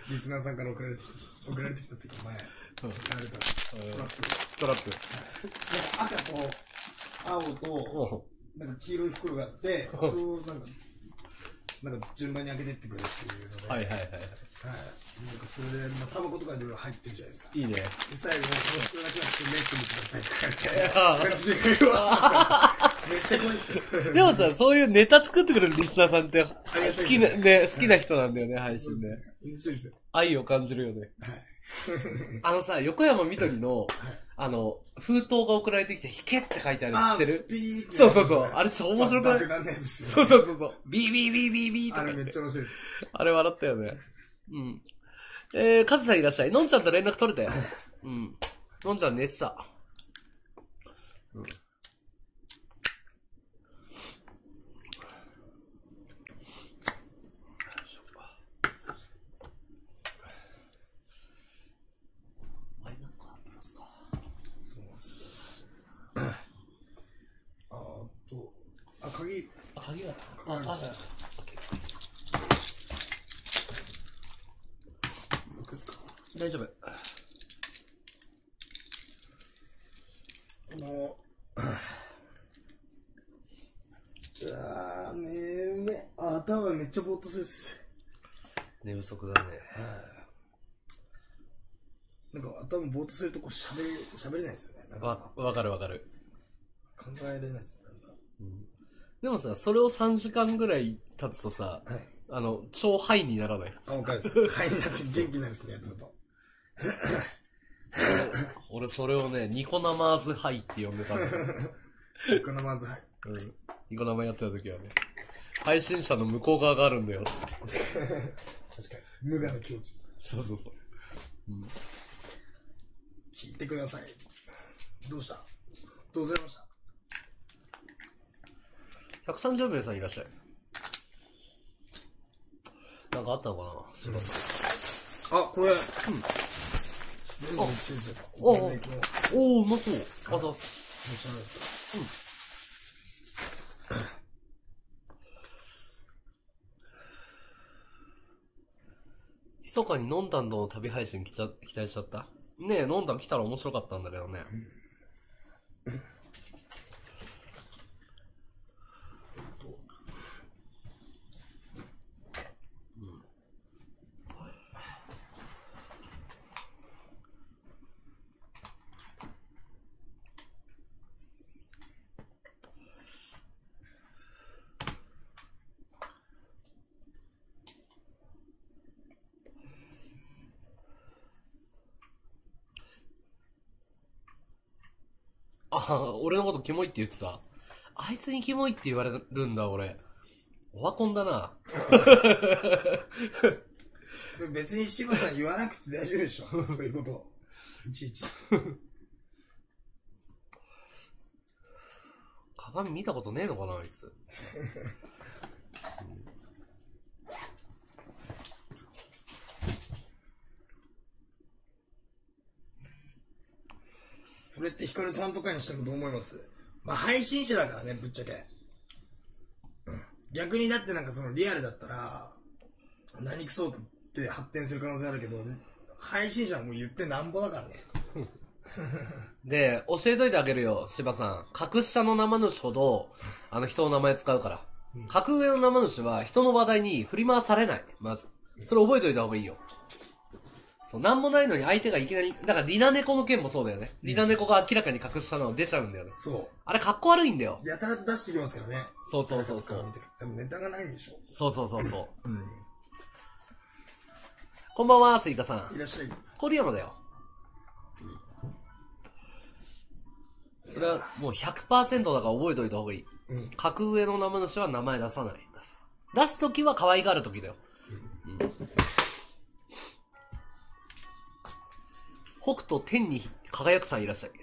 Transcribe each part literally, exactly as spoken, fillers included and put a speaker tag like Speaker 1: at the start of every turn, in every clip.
Speaker 1: リスナーさんから送られてきた、送られてきたっていうか前、送られたトラップ。
Speaker 2: トラップ。
Speaker 1: なんか赤と青と、なんか黄色い袋があって、それをなんか、なんか順番に開けてってくれっていうので。
Speaker 2: はいはいはい。はい。
Speaker 1: なんかそれで、まあ、タバコとかいろいろ入ってるじゃないですか。
Speaker 2: いいね。
Speaker 1: で、最後、この袋だけはメッセージくださいって書いて、めっちゃ怖いですよ。
Speaker 2: でもさ、そういうネタ作ってくれるリスナーさんって、好きな、ね、好きな人なんだよね、配信で。
Speaker 1: 面白いですよ。
Speaker 2: 愛を感じるよね。
Speaker 1: はい。
Speaker 2: あのさ、横山みどりの、あの、封筒が送られてきて、引けって書いてあるの知ってる？
Speaker 1: ビー
Speaker 2: そうそうそう。あれちょっと面白くない？
Speaker 1: 爆弾のやつですよ。
Speaker 2: そうそうそうそう。ビービービービービーとか。
Speaker 1: あれめっちゃ面白いです。
Speaker 2: あれ笑ったよね。うん。えー、カズさんいらっしゃい。のんちゃんと連絡取れたよ。うん。のんちゃん寝てた。うん。マイナスかプラスか。
Speaker 1: そうなんです。あーと、あ、鍵。
Speaker 2: あ、鍵が。あ、あ、あ、オッケー。大丈夫。
Speaker 1: もう、うわー、ねめ、頭めっちゃぼーっとするっす。
Speaker 2: 寝不足だね。
Speaker 1: なんか頭ぼーっとするとこう喋れ、喋れないですよね。なんか
Speaker 2: わ、わかるわかる。
Speaker 1: 考えられないです、なんだ。
Speaker 2: うん。でもさ、それをさんじかんぐらい経つとさ、
Speaker 1: はい。
Speaker 2: あの、超ハイにならない。
Speaker 1: あ、わかるです。はい、なって元気になるですね、やってると。
Speaker 2: 俺、それをね、ニコ生ズハイって呼んでたんだよ。
Speaker 1: ニコ生ズハイ。
Speaker 2: うん。ニコ生やってた時はね、配信者の向こう側があるんだよ、つって。
Speaker 1: 確かに。無我の境地です。
Speaker 2: そうそうそう。うん。
Speaker 1: 聞いてください。どうした？どうされました？
Speaker 2: ひゃくさんじゅうめいさんいらっしゃい。なんかあったのかな、柴田さん。
Speaker 1: あ、これ。うん。
Speaker 2: あ、おお、おお、うまそう。あざっす。うん。密かにノンタンとの旅配信期待しちゃった。ねえ、ノンタン来たら面白かったんだけどね。うん、あ、俺のことキモいって言ってた。あいつにキモいって言われるんだ、俺。オワコンだな。
Speaker 1: 別に柴さん言わなくて大丈夫でしょ。そういうこと。いちいち。
Speaker 2: 鏡見たことねえのかな、あいつ。うん、
Speaker 1: それってヒカルさんとかにしてもどう思います？まあ配信者だからね、ぶっちゃけ。うん。逆にだってなんかそのリアルだったら、何クソって発展する可能性あるけど、配信者はもう言ってなんぼだからね。
Speaker 2: で、教えといてあげるよ、柴さん。格下の生主ほど、あの人の名前使うから。うん、格上の生主は人の話題に振り回されない。まず。それ覚えといた方がいいよ。そう、なんもないのに相手がいきなり、だからリナネコの件もそうだよね。リナネコが明らかに格下なの出ちゃうんだよね。
Speaker 1: そう。
Speaker 2: あれかっこ悪いんだよ。
Speaker 1: やたらと出してきますからね。
Speaker 2: そうそうそうそう。
Speaker 1: 多分ネタがないんでしょ。
Speaker 2: そうそうそうそう。
Speaker 1: うん。
Speaker 2: こんばんは、スイカさん。
Speaker 1: いらっしゃい。
Speaker 2: コリアマだよ。うん。それはもう ひゃくパーセント だから覚えといた方がいい。うん。格上の生主は名前出さない。出すときは可愛がるときだよ。うん。うん、北斗天に輝くさんいらっしゃい。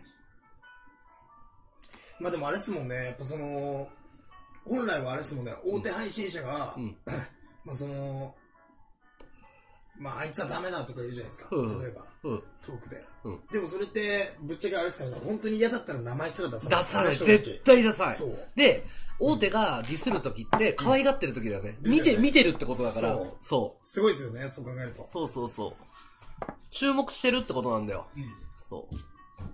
Speaker 1: まあでもあれっすもんね、やっぱその、本来はあれっすもんね、大手配信者が、うん、まあその、 まああいつはダメだとか言うじゃないですか。
Speaker 2: うん。
Speaker 1: 例えば、
Speaker 2: うん。
Speaker 1: トークで。
Speaker 2: うん。
Speaker 1: でもそれって、ぶっちゃけあれですからね、本当に嫌だったら名前すら出さない。
Speaker 2: 出さない。絶対出さない。
Speaker 1: そう。
Speaker 2: で、大手がディスるときって、可愛がってるときだよね。見て、見てるってことだから。そう。
Speaker 1: すごいですよね、そう考えると。
Speaker 2: そうそうそう。注目してるってことなんだよ。
Speaker 1: うん。
Speaker 2: そう。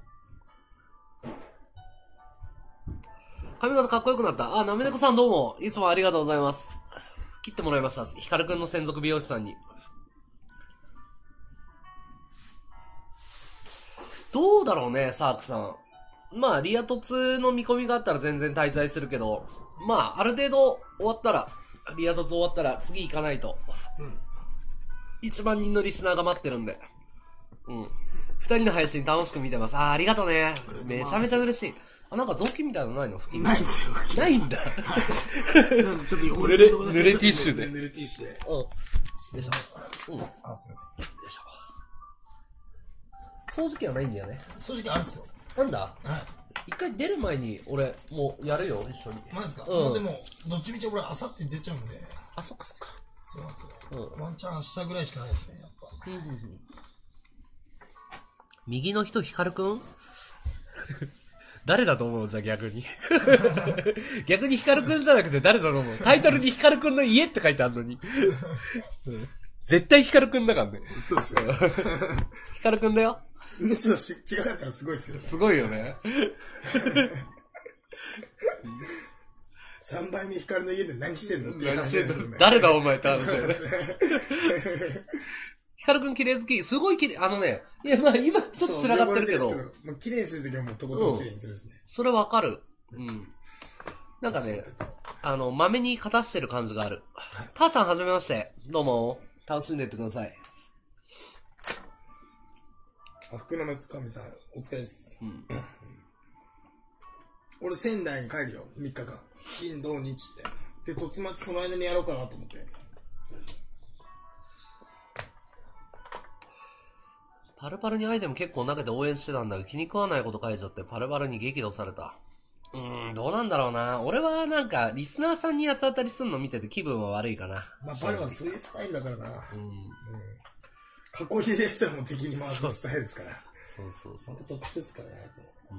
Speaker 2: 髪型かっこよくなった。あ、なめねこさんどうも。いつもありがとうございます。切ってもらいました。ヒカルくんの専属美容師さんに。どうだろうね、サークさん。まあ、リア凸の見込みがあったら全然滞在するけど、まあ、ある程度終わったら、リア凸終わったら次行かないと。うん。いちまん人のリスナーが待ってるんで。うん。二人の配信楽しく見てます。あー、ありがとうね。めちゃめちゃ嬉しい。あ、なんか雑巾みたいなのないの付近
Speaker 1: ないんですよ。
Speaker 2: ないんだ。
Speaker 1: ちょっと
Speaker 2: 濡れ、濡れティッシュで。
Speaker 1: 濡れティッシュで。
Speaker 2: うん。よいしょ。うん。
Speaker 1: あ、すみません。よいし
Speaker 2: ょ。掃除機はないんだよね。
Speaker 1: 掃除機あるんですよ。
Speaker 2: なんだ
Speaker 1: はい。
Speaker 2: 一回出る前に、俺、もうやるよ、一緒に。
Speaker 1: マジですか？うん。でも、どっちみち俺、あさって出ちゃうんで。
Speaker 2: あ、そっかそっか。
Speaker 1: そうなんですよ。うん。ワンチャン明日ぐらいしかないですね、やっぱ。うんうんうん。
Speaker 2: 右の人、ヒカルくん誰だと思うじゃあ逆に。逆にヒカルくんじゃなくて誰だと思うタイトルにヒカルくんの家って書いてあるのに。絶対ヒカルくんだからね。
Speaker 1: そうですよ。
Speaker 2: ヒカルくんだよ。
Speaker 1: むしろし違かったらすごいですけど、ね。
Speaker 2: すごいよね。
Speaker 1: 三倍目ヒカルの家で何してんのって
Speaker 2: 何してんの誰だお前って話だよね。ヒカルくん綺麗好き。すごい綺麗。あのね、いや、まあ今ちょっと繋がってるけど。
Speaker 1: もう綺麗にするときはもうとことん綺麗にするですね。
Speaker 2: それわかる。うん。なんかね、あの、豆に勝たしてる感じがある。ターさんはじめまして。どうも。楽しんでいってください。
Speaker 1: あ、福の神さん、お疲れです。うん。俺仙台に帰るよ。みっかかん。金、土、日って。で、突末その間にやろうかなと思って。
Speaker 2: パルパルにアイテム結構投げて応援してたんだけど気に食わないこと書いちゃってパルパルに激怒された。うーん、どうなんだろうな。俺はなんかリスナーさんに八つ当たりするの見てて気分は悪いかな。
Speaker 1: まあパルはそういうスタイルだからな。うん。うん、囲いでしたらもう敵に回すスタイルですから。
Speaker 2: そうそうそう。
Speaker 1: また特殊ですからね、あいつも。うん。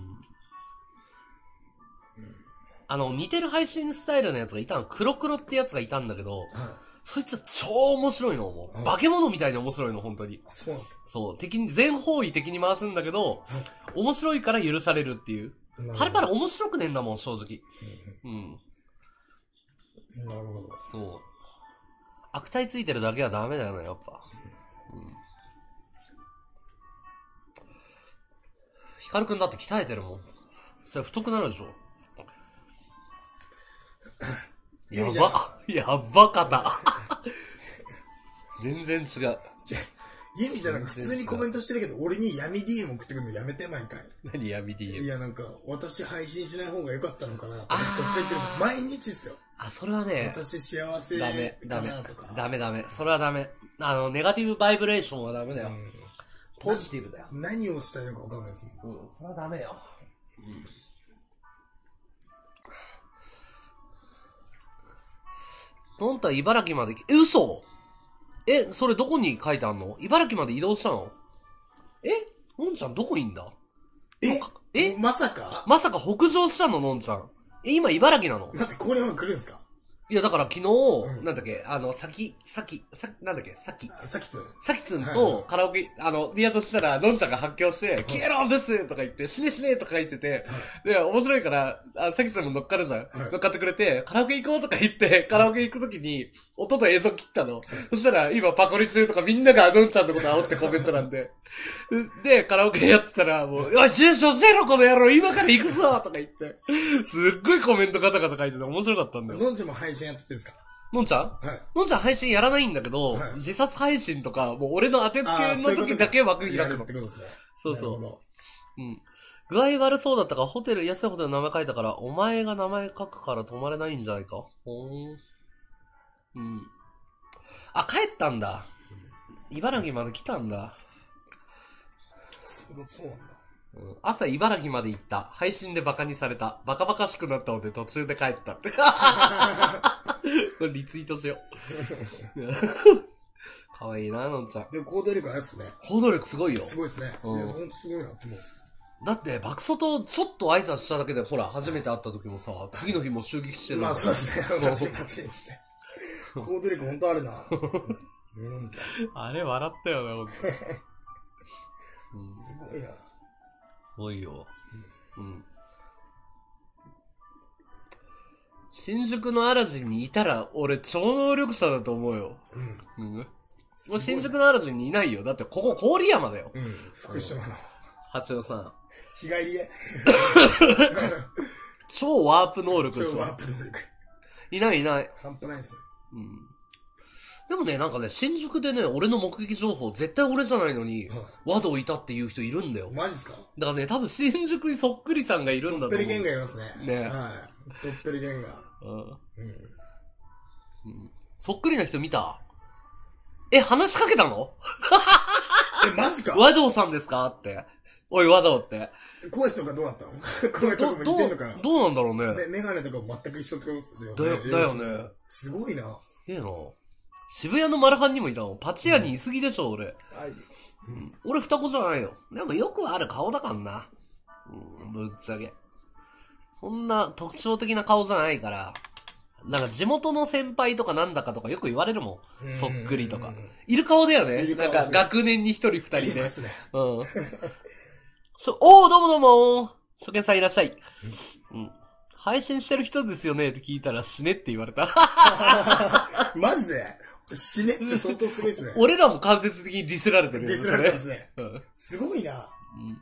Speaker 2: うん、あの、似てる配信スタイルのやつがいたの。黒黒ってやつがいたんだけど、はい、そいつは超面白いの、もう。化け物みたいに面白いの、本当に。
Speaker 1: そうなんですか？
Speaker 2: そう。敵に、全方位敵に回すんだけど、面白いから許されるっていう。パルパル面白くねえんだもん、正直。うん。
Speaker 1: なるほど。
Speaker 2: そう。悪態ついてるだけはダメだよね、やっぱ。うん。ヒカルくんだって鍛えてるもん。それ太くなるでしょ。やば。やばかた。全然違う。じゃ、
Speaker 1: ユミじゃなく普通にコメントしてるけど、俺に闇 ディーエム 送ってくるのやめて、毎回。
Speaker 2: 何闇 ディーエム？
Speaker 1: いや、なんか、私配信しない方が良かったのかなとか言ってる毎日っすよ。
Speaker 2: あ、それはね。
Speaker 1: 私幸せ
Speaker 2: だめ、ダメ。
Speaker 1: とか。
Speaker 2: ダメダメ。それはダメ。あの、ネガティブバイブレーションはダメだよ。うん、ポジティブだよ。
Speaker 1: 何をしたいのか分かんないですもん。
Speaker 2: うん、それはダメよ。うん。のんた茨城まで、え、嘘？え、それどこに書いてあんの？茨城まで移動したの？え？のんちゃんどこいんだ？
Speaker 1: ええまさか
Speaker 2: まさか北上したの？のんちゃん。え、今茨城なの？
Speaker 1: 待って、これは来るんすか？
Speaker 2: いや、だから昨日、うん、なんだっけ、あの、さき、さき、さ、なんだっけ、さき。
Speaker 1: さきつん。
Speaker 2: さきつんとカラオケ、あの、リアとしたら、のんちゃんが発狂して、消えろブスとか言って、死ね死ねとか言ってて、で、面白いから、あさきつんも乗っかるじゃん。乗っかってくれて、カラオケ行こうとか言って、カラオケ行くときに、音と映像切ったの。そしたら、今パコリ中とかみんながのんちゃんのこと煽ってコメントなんで。で、カラオケやってたら、もう、よし、住所教えろこの野郎今から行くぞとか言って、すっごいコメントガタガタ書いてて面白かったんだよ。
Speaker 1: のんちゃんも配信やっててんすか？
Speaker 2: のんちゃん？
Speaker 1: はい。
Speaker 2: のんちゃん配信やらないんだけど、
Speaker 1: はい、
Speaker 2: 自殺配信とか、もう俺の当てつけの時だけ枠開くの。
Speaker 1: ってことですね。
Speaker 2: そうそう。うん。具合悪そうだったから、ホテル、安いホテルの名前書いたから、お前が名前書くから泊まれないんじゃないか。ほーん。うん。あ、帰ったんだ。茨城まで来たんだ。
Speaker 1: そう、そうなんだ。
Speaker 2: うん、朝茨城まで行った。配信でバカにされた。バカバカしくなったので途中で帰ったって。これリツイートしよう。 かわいいな、のんちゃん。
Speaker 1: でも行動力あれっすね。
Speaker 2: 行動力すごいよ。
Speaker 1: すごいですね。
Speaker 2: うん
Speaker 1: いや、ほんとすごいなって思う。
Speaker 2: だって、爆走とちょっと挨拶しただけで、ほら、初めて会った時もさ、次の日も襲撃してた
Speaker 1: まあそうですね。マジ
Speaker 2: そう
Speaker 1: マジですね。行動力ほんとあるな。うん。
Speaker 2: あれ笑ったよね、ほんと。うん、
Speaker 1: すごいな。
Speaker 2: すごいよ。うん。新宿のアラジンにいたら、俺超能力者だと思うよ。
Speaker 1: うん。
Speaker 2: うん。もう新宿のアラジンにいないよ。だってここ郡山だよ。
Speaker 1: うん。福島の。
Speaker 2: 八郎さん。
Speaker 1: 日帰りへ。
Speaker 2: 超ワープ能力でしょ。
Speaker 1: 超ワープ能力。
Speaker 2: いないいない。
Speaker 1: 半端ないですね。
Speaker 2: うん。でもね、なんかね、新宿でね、俺の目撃情報、絶対俺じゃないのに、
Speaker 1: はい
Speaker 2: 和道いたっていう人いるんだよ。
Speaker 1: マジっすか？
Speaker 2: だからね、多分新宿にそっくりさんがいるんだと思う。
Speaker 1: トッペリゲンがいますね。
Speaker 2: ね
Speaker 1: はい。トッペリゲンが。
Speaker 2: うん。
Speaker 1: うん。
Speaker 2: うん。そっくりな人見た？え、話しかけたの？
Speaker 1: え、マジか？
Speaker 2: 和道さんですかって。おい、和道って。
Speaker 1: 声とかどうだったの？声とかも似てんのかな？
Speaker 2: どうなんだろうね。
Speaker 1: ね、メガネとかも全く一緒ってことですよね。
Speaker 2: だよ、だよね。
Speaker 1: すごいな。
Speaker 2: すげえな。渋谷のマルハンにもいたの。パチ屋にいすぎでしょ、俺。
Speaker 1: はい。
Speaker 2: うん、俺双子じゃないよ。でもよくある顔だかんな。うん、ぶっちゃけ。そんな特徴的な顔じゃないから。なんか地元の先輩とかなんだかとかよく言われるもん。そっくりとか。いる顔だよね。なんか学年に一人二人で。
Speaker 1: いますね。
Speaker 2: うん。そ、おー、どうもどうも初見さんいらっしゃい。うん。配信してる人ですよねって聞いたら死ねって言われた。
Speaker 1: マジで死ねって相当すごいですね。
Speaker 2: 俺らも間接的にディスられてるよ
Speaker 1: ディスられてますね。
Speaker 2: うん。
Speaker 1: すごいな。
Speaker 2: うん。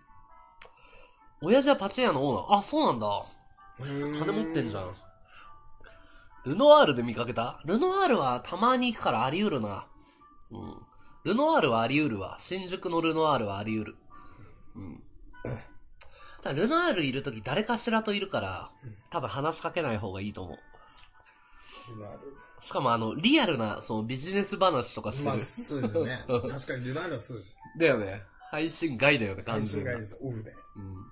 Speaker 2: 親父はパチ屋のオーナー。あ、そうなんだ。金持ってんじゃん。ルノワールで見かけた？ルノワールはたまに行くからあり得るな。うん。ルノワールはあり得るわ。新宿のルノワールはあり得る。うん。ただルノワールいるとき誰かしらといるから、多分話しかけない方がいいと思う。
Speaker 1: ルナール。
Speaker 2: しかもあの、リアルな、そのビジネス話とかしてる。
Speaker 1: まあ、そうですよね。確かにルナールはそうです。
Speaker 2: だよね。配信外だよね、完
Speaker 1: 配
Speaker 2: 全に。
Speaker 1: 信外です。オフで。
Speaker 2: うん。うん。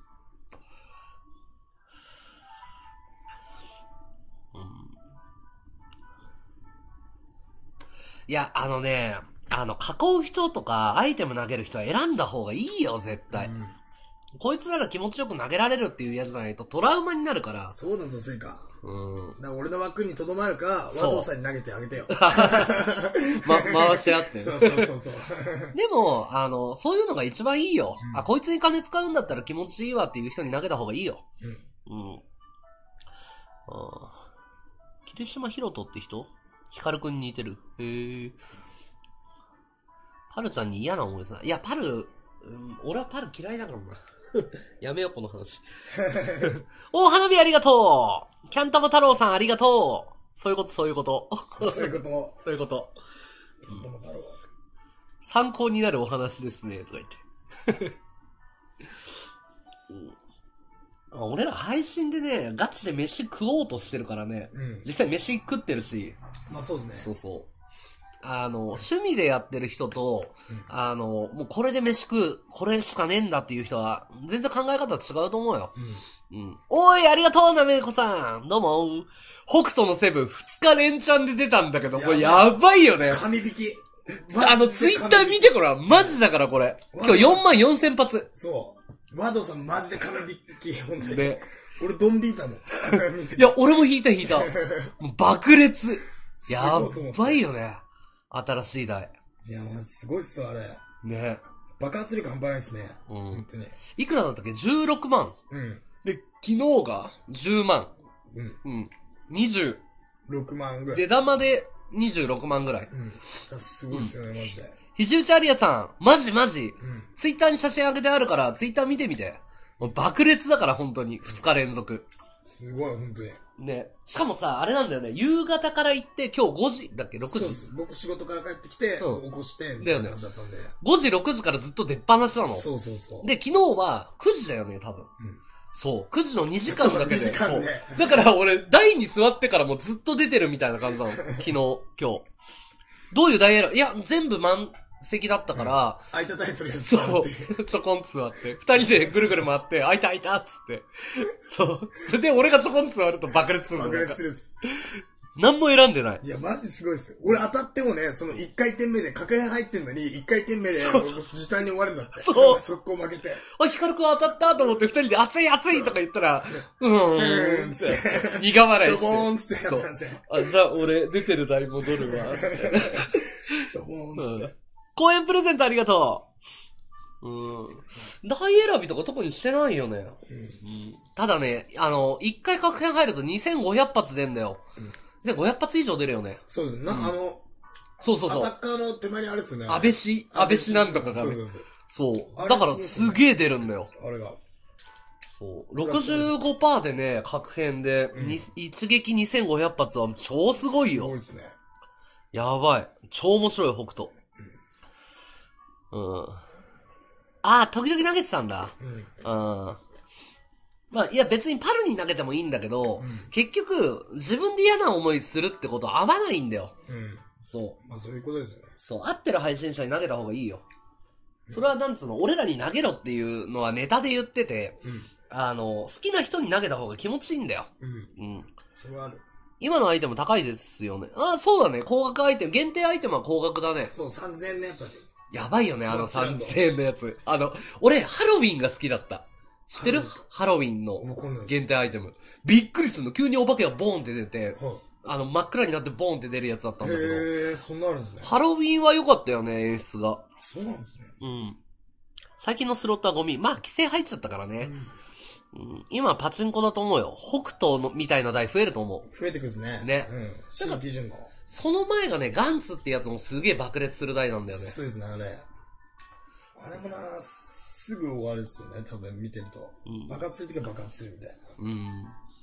Speaker 2: いや、あのね、あの、囲う人とか、アイテム投げる人は選んだ方がいいよ、絶対。
Speaker 1: うん。
Speaker 2: こいつなら気持ちよく投げられるっていうやつじゃないとトラウマになるから。
Speaker 1: そうだぞ、スイカ。
Speaker 2: うん。
Speaker 1: だから俺の枠にとどまるか、和
Speaker 2: そう
Speaker 1: 道さんに投げてあげてよ。
Speaker 2: ま、回し合ってね。
Speaker 1: そうそうそうそう。
Speaker 2: でも、あの、そういうのが一番いいよ。
Speaker 1: うん
Speaker 2: あ、こいつに金使うんだったら気持ちいいわっていう人に投げた方がいいよ。
Speaker 1: うん。
Speaker 2: うん。あー霧島ひろとって人？ヒカルくんに似てる。へえ。パルちゃんに嫌な思いですな。いや、パル、うん、俺はパル嫌いだからな。やめよ、この話。お花火ありがとう！キャンタマ太郎さんありがとう！そういうこと、そういうこと。
Speaker 1: そういうこと。
Speaker 2: そういうこと。
Speaker 1: どうも太郎。
Speaker 2: 参考になるお話ですね、とか言って。うんあ俺ら配信でね、ガチで飯食おうとしてるからね。
Speaker 1: うん。
Speaker 2: 実際飯食ってるし。
Speaker 1: まあそうですね。
Speaker 2: そうそう。あの、趣味でやってる人と、
Speaker 1: うん
Speaker 2: あの、もうこれで飯食う、これしかねえんだっていう人は、全然考え方違うと思うよ。
Speaker 1: うん。
Speaker 2: うん。おい、ありがとうなめこさん。どうも。北斗のセブン二日連チャンで出たんだけど、これやばいよね。
Speaker 1: 神引き。
Speaker 2: あの、ツイッター見てごらん。マジだからこれ。今日よんまんよんせん発。
Speaker 1: そう。和道さんマジで神引き、本当に。
Speaker 2: で、
Speaker 1: 俺ドン引いたもん。
Speaker 2: いや、俺も引いた引いた。もう爆裂。やばいよね。新しい台。
Speaker 1: いや、まあ、すごいっすよ、あれ。
Speaker 2: ね。
Speaker 1: 爆発力半端ないっすね。
Speaker 2: うん
Speaker 1: 本当に。
Speaker 2: いくらだったっけ ?じゅうろくまん。
Speaker 1: うん。
Speaker 2: で、昨日がじゅうまん。
Speaker 1: うん。
Speaker 2: うん。にじゅう。
Speaker 1: ろくまんぐらい。
Speaker 2: 出玉でにじゅうろくまんぐらい。
Speaker 1: うん。すごいっすよね、マジで。
Speaker 2: 肘打ちアリアさん、マジマジ。
Speaker 1: うん。
Speaker 2: ツイッターに写真上げてあるから、ツイッター見てみて。もう爆裂だから、本当に。二日連続。
Speaker 1: すごい、本当に。
Speaker 2: ね。しかもさ、あれなんだよね。夕方から行って、今日ごじだっけ ?ろく 時
Speaker 1: そうっす。僕仕事から帰ってきて、
Speaker 2: うん
Speaker 1: 起こして、み
Speaker 2: だよね
Speaker 1: たいな感じだったんで。
Speaker 2: ごじ、ろくじからずっと出っ放しなの。
Speaker 1: そうそうそう。
Speaker 2: で、昨日はくじだよね、多分。
Speaker 1: うん。
Speaker 2: そう。くじのにじかんだけで。
Speaker 1: そうにじかんで
Speaker 2: そうだから俺、台に座ってからもうずっと出てるみたいな感じなの。昨日、今日。どういう台選びいや、全部満席だったから、
Speaker 1: 空いたタイトルやつ
Speaker 2: そう。ちょこんと座って、二人でぐるぐる回って、開いた開いたっつって。そう。で、俺がちょこんと座ると爆裂するの。
Speaker 1: 爆裂するっす。
Speaker 2: 何も選んでない。
Speaker 1: いや、マジすごいですよ。俺当たってもね、そのいっかい転目で確変入ってんのに、いっかい転目で時短に終わるんだって。
Speaker 2: そう。
Speaker 1: 速攻負けて。
Speaker 2: あ、ヒカルくん当たったと思って二人で熱い熱いとか言ったら、うーんって。苦笑いして。
Speaker 1: しょぼーんってやったんですよ。
Speaker 2: あ、じゃあ俺出てる台戻るわ。
Speaker 1: しょぼーんって。
Speaker 2: 公演プレゼントありがとう。うん。台選びとか特にしてないよね。うんうん、ただね、あの、一回確変入るとにせんごひゃく発出んだよ。うん、にせんごひゃく発以上出るよね。
Speaker 1: そうです。なんかあの、うん、
Speaker 2: そうそうそう。
Speaker 1: アタッカーの手前にあれですよね。
Speaker 2: 安倍氏安倍氏なんとかがね。そうそうそう。そう。だからすげえ出るんだよ。
Speaker 1: あれが。
Speaker 2: そう。ろくじゅうごパーセント でね、確変で、うん、一撃にせんごひゃく発は超すごいよ。
Speaker 1: すごいですね。
Speaker 2: やばい。超面白い北斗。うん。うんああ、時々投げてたんだ。うん。うん。まあ、いや別にパルに投げてもいいんだけど、うん、結局、自分で嫌な思いするってことは合わないんだよ。うん。そう。
Speaker 1: まあそういうことですよね。
Speaker 2: そう。合ってる配信者に投げた方がいいよ。うん、それはなんつうの、俺らに投げろっていうのはネタで言ってて、うん、あの、好きな人に投げた方が気持ちいいんだよ。うん。うん。
Speaker 1: それはある。
Speaker 2: 今のアイテム高いですよね。ああ、そうだね。高額アイテム。限定アイテムは高額だね。
Speaker 1: そう、さんぜんえんのやつある。
Speaker 2: やばいよね、あのさんぜんえんのやつ。あの、俺、ハロウィンが好きだった。知ってるハロウィンの限定アイテム。びっくりするの。急にお化けがボーンって出て、あの、真っ暗になってボーンって出るやつだったんだけど。
Speaker 1: へー、そんなあるんですね。
Speaker 2: ハロウィンは良かったよね、演出が。
Speaker 1: そうなんですね。
Speaker 2: うん。最近のスロットはゴミ。まあ、規制入っちゃったからね。うん、今はパチンコだと思うよ。北斗のみたいな台増えると思う。
Speaker 1: 増えてくるんですね。
Speaker 2: ね。
Speaker 1: うん。新基準の。
Speaker 2: その前がね、ガンツってやつもすげえ爆裂する台なんだよね。
Speaker 1: そうですね、あれ。あれもな、すぐ終わるっすよね、多分見てると。うん、爆発するときは爆発するみたいな。うん。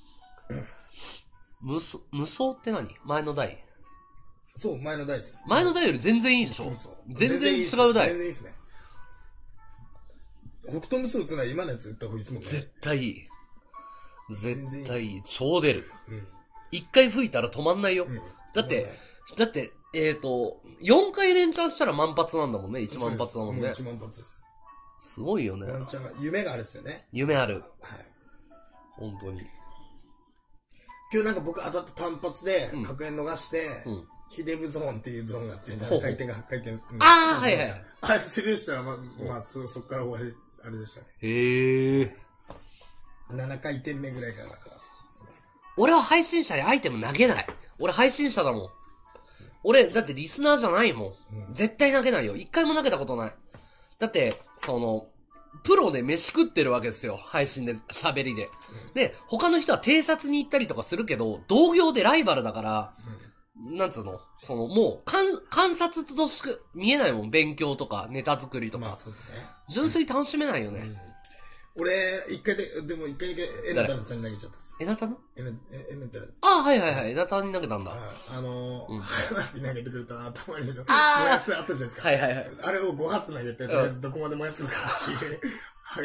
Speaker 2: 無双、無双って何前の台
Speaker 1: そう、前の台です。
Speaker 2: 前の台より全然いいでしょ。そうそう全然違う台。
Speaker 1: 全然いいですね。北斗無双打つなら今のやつ打った方がいいですもんね。
Speaker 2: 絶対いい。絶対いい。超出る。うん。一回吹いたら止まんないよ。うん、だって、だって、えーと、よんかい連チャンしたら万発なんだもんね。いちまん発だもんね。
Speaker 1: いちまん発です。
Speaker 2: すごいよね。
Speaker 1: ワンチャン、夢があるっすよね。
Speaker 2: 夢ある。はい。本当に。
Speaker 1: 今日なんか僕当たった単発で、確変逃して、うん、ヒデブゾーンっていうゾーンがあって、ななかい転がはちかい転。
Speaker 2: ああ、はいはい。
Speaker 1: あれスルーしたら、まあ、まあ、そ、そっから終わり、あれでしたね。
Speaker 2: へえ。
Speaker 1: ななかい転目ぐらいからか。
Speaker 2: 俺は配信者にアイテム投げない。俺配信者だもん。俺、だってリスナーじゃないもん。うん、絶対投げないよ。一回も投げたことない。だって、その、プロで飯食ってるわけですよ。配信で、喋りで。うん、で、他の人は偵察に行ったりとかするけど、同業でライバルだから、うん、なんつうのその、もう、観、観察としか見えないもん。勉強とか、ネタ作りとか。まあ、そうですね。純粋に楽しめないよね。うん
Speaker 1: 俺、一回で、でも一回だけエナタルさんに投げちゃったっす。
Speaker 2: エナタの
Speaker 1: エナ、エナタル。
Speaker 2: ああ、はいはいはい。エナタルに投げたんだ。
Speaker 1: あのー、花火投げてくれたら頭にの、燃やすあったじゃないですか。
Speaker 2: はいはいはい。
Speaker 1: あれをご発投げて、とりあえずどこまで燃やすのかっていう、はい。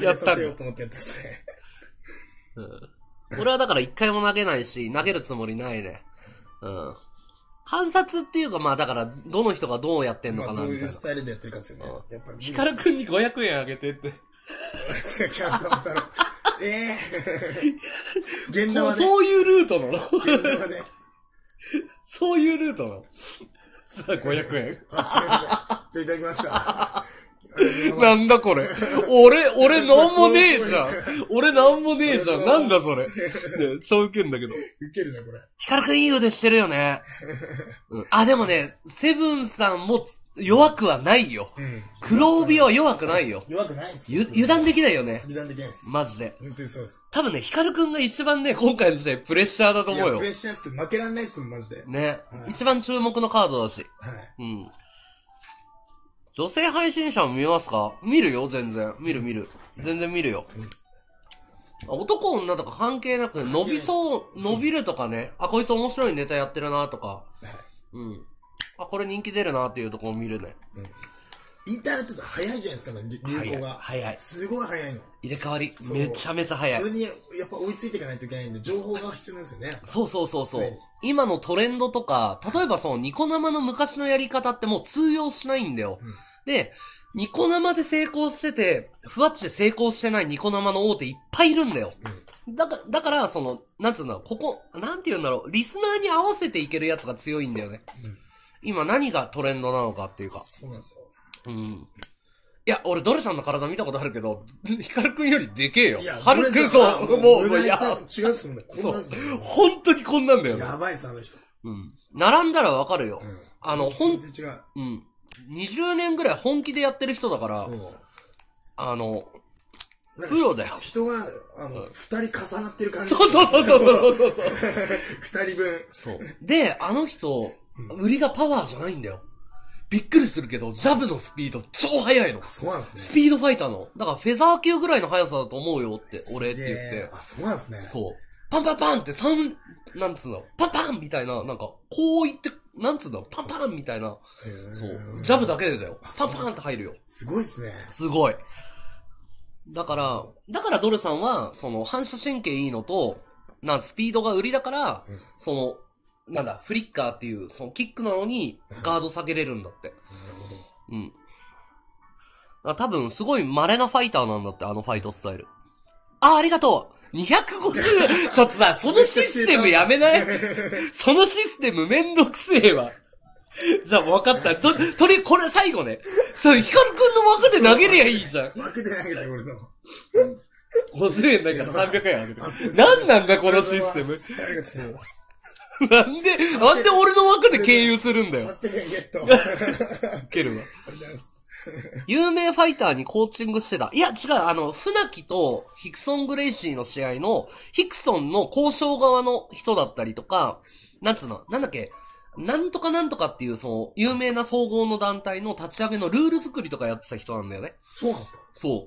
Speaker 2: やったんだ。
Speaker 1: させようと思ってやったっすね。
Speaker 2: うん。俺はだから一回も投げないし、投げるつもりないね。うん。観察っていうか、まあだから、どの人がどうやってんのかなみたいな。どういう
Speaker 1: スタイルでやってるかですよね。
Speaker 2: やっぱり。ヒカルくんにごひゃくえんあげてって。
Speaker 1: ええー。現代はね。
Speaker 2: そういうルートなの
Speaker 1: 現代はね。
Speaker 2: そういうルートなのさあ、ごひゃくえん。
Speaker 1: あ、すいません。じゃあいただきました。
Speaker 2: なんだこれ。俺、俺なんもねえじゃん。俺なんもねえじゃん。なんだそれ。ね、超ウケんだけど。
Speaker 1: ウケるね、これ。
Speaker 2: ヒカルくんいい腕してるよね。うん、あ、でもね、セブンさんも弱くはないよ。うん、黒帯は弱くないよ。
Speaker 1: 弱くないです。
Speaker 2: 油断できないよね。
Speaker 1: 油断できないです。
Speaker 2: マジで。
Speaker 1: 本当にそうです。
Speaker 2: 多分ね、ヒカルくんが一番ね、今回の時代プレッシャーだと思うよ。
Speaker 1: プレッシャーっす。負けらんないっすもん、マジで。
Speaker 2: ね。はい、一番注目のカードだし。
Speaker 1: はい。
Speaker 2: うん。女性配信者も見ますか？見るよ、全然。見る見る。全然見るよ。うん、男女とか関係なく、伸びそう、伸びるとかね。あ、こいつ面白いネタやってるなとか。はい、うん。あ、これ人気出るなっていうところを見るね。
Speaker 1: うん。インターネットって早いじゃないですか、流行が。
Speaker 2: 早い。
Speaker 1: すごい早いの。
Speaker 2: 入れ替わり、めちゃめちゃ早い。
Speaker 1: それに、やっぱ追いついていかないといけないんで、情報が必要なんですよね。
Speaker 2: そうそうそうそう。今のトレンドとか、例えばそのニコ生の昔のやり方ってもう通用しないんだよ。うん、で、ニコ生で成功してて、ふわっちで成功してないニコ生の大手いっぱいいるんだよ。うん、 だから、だから、その、なんつうんだろう、ここ、なんて言うんだろう、リスナーに合わせていけるやつが強いんだよね。うん、今何がトレンドなのかっていうか。
Speaker 1: そうなんですよ。
Speaker 2: うん。いや、俺、ドレさんの体見たことあるけど、ヒカルくんよりでけえよ。ハルくん、そう、もう、
Speaker 1: もう、いや、違うっすもんね。こんなんす
Speaker 2: よ。本当にこんなんだよね。
Speaker 1: やばいっす、あの人。
Speaker 2: うん。並んだらわかるよ。うん、あの、ほん、
Speaker 1: 全然違う。
Speaker 2: うん。にじゅうねんぐらい本気でやってる人だから、そう。あの、プロだよ。
Speaker 1: 人が、あの、二人重なってる感じ。
Speaker 2: そうそうそうそうそうそうそう。
Speaker 1: 二人分。
Speaker 2: そう。で、あの人、売りがパワーじゃないんだよ。びっくりするけど、ジャブのスピード超速いの。
Speaker 1: そうなんですね。
Speaker 2: スピードファイターの。だからフェザー級ぐらいの速さだと思うよって、俺って言って。
Speaker 1: あ、そうなんですね。
Speaker 2: そう。パンパンパンって三、なんつうの、パンパンみたいな、なんか、こう言って、なんつうの、パンパンみたいな。そう。ジャブだけでだよ。パンパンって入るよ。
Speaker 1: すごいですね。
Speaker 2: すごい。だから、だからドルさんは、その反射神経いいのと、なんスピードが売りだから、うん、その、なんだ、フリッカーっていう、そのキックなのにガード下げれるんだって。うん。だ多分、すごい稀なファイターなんだって、あのファイトスタイル。あ、ありがとう !にひゃくごじゅう! ちょっとさ、そのシステムやめないそのシステムめんどくせえわ。じゃあ分かった。と、とり、これ最後ね。それ、ヒカルくんの枠で投げりゃいいじゃん。
Speaker 1: 枠で投げたよ、俺の。
Speaker 2: ごじゅうえんだからさんびゃくえんあげる。なんなんだ、このシステム。
Speaker 1: ありがとうございます。
Speaker 2: なんで、なんで俺の枠で経由するんだよ。
Speaker 1: はちてんゲット。
Speaker 2: ウケるわ。有名ファイターにコーチングしてた。いや、違う、あの、船木とヒクソン・グレイシーの試合の、ヒクソンの交渉側の人だったりとか、なんつうの、なんだっけ、なんとかなんとかっていう、その、有名な総合の団体の立ち上げのルール作りとかやってた人なんだよね。
Speaker 1: そうなんですか？
Speaker 2: そう。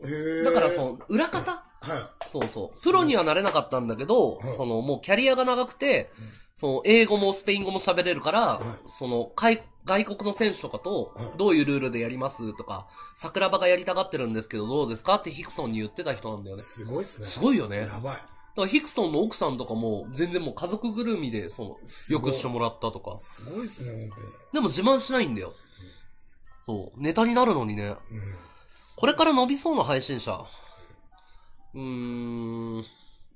Speaker 2: だから、その、裏方、はい、そうそう。プロにはなれなかったんだけど、はい、その、もうキャリアが長くて、うん、その、英語もスペイン語も喋れるから、はい、その、外、外国の選手とかと、どういうルールでやりますとか、桜庭がやりたがってるんですけど、どうですかってヒクソンに言ってた人なんだよね。
Speaker 1: すごいっすね。
Speaker 2: すごいよね。
Speaker 1: やばい。
Speaker 2: だからヒクソンの奥さんとかも、全然もう家族ぐるみで、その、よくしてもらったとか。
Speaker 1: すごいっすね、本当に。
Speaker 2: でも自慢しないんだよ。うん、そう。ネタになるのにね。うん、これから伸びそうな配信者。うーん。う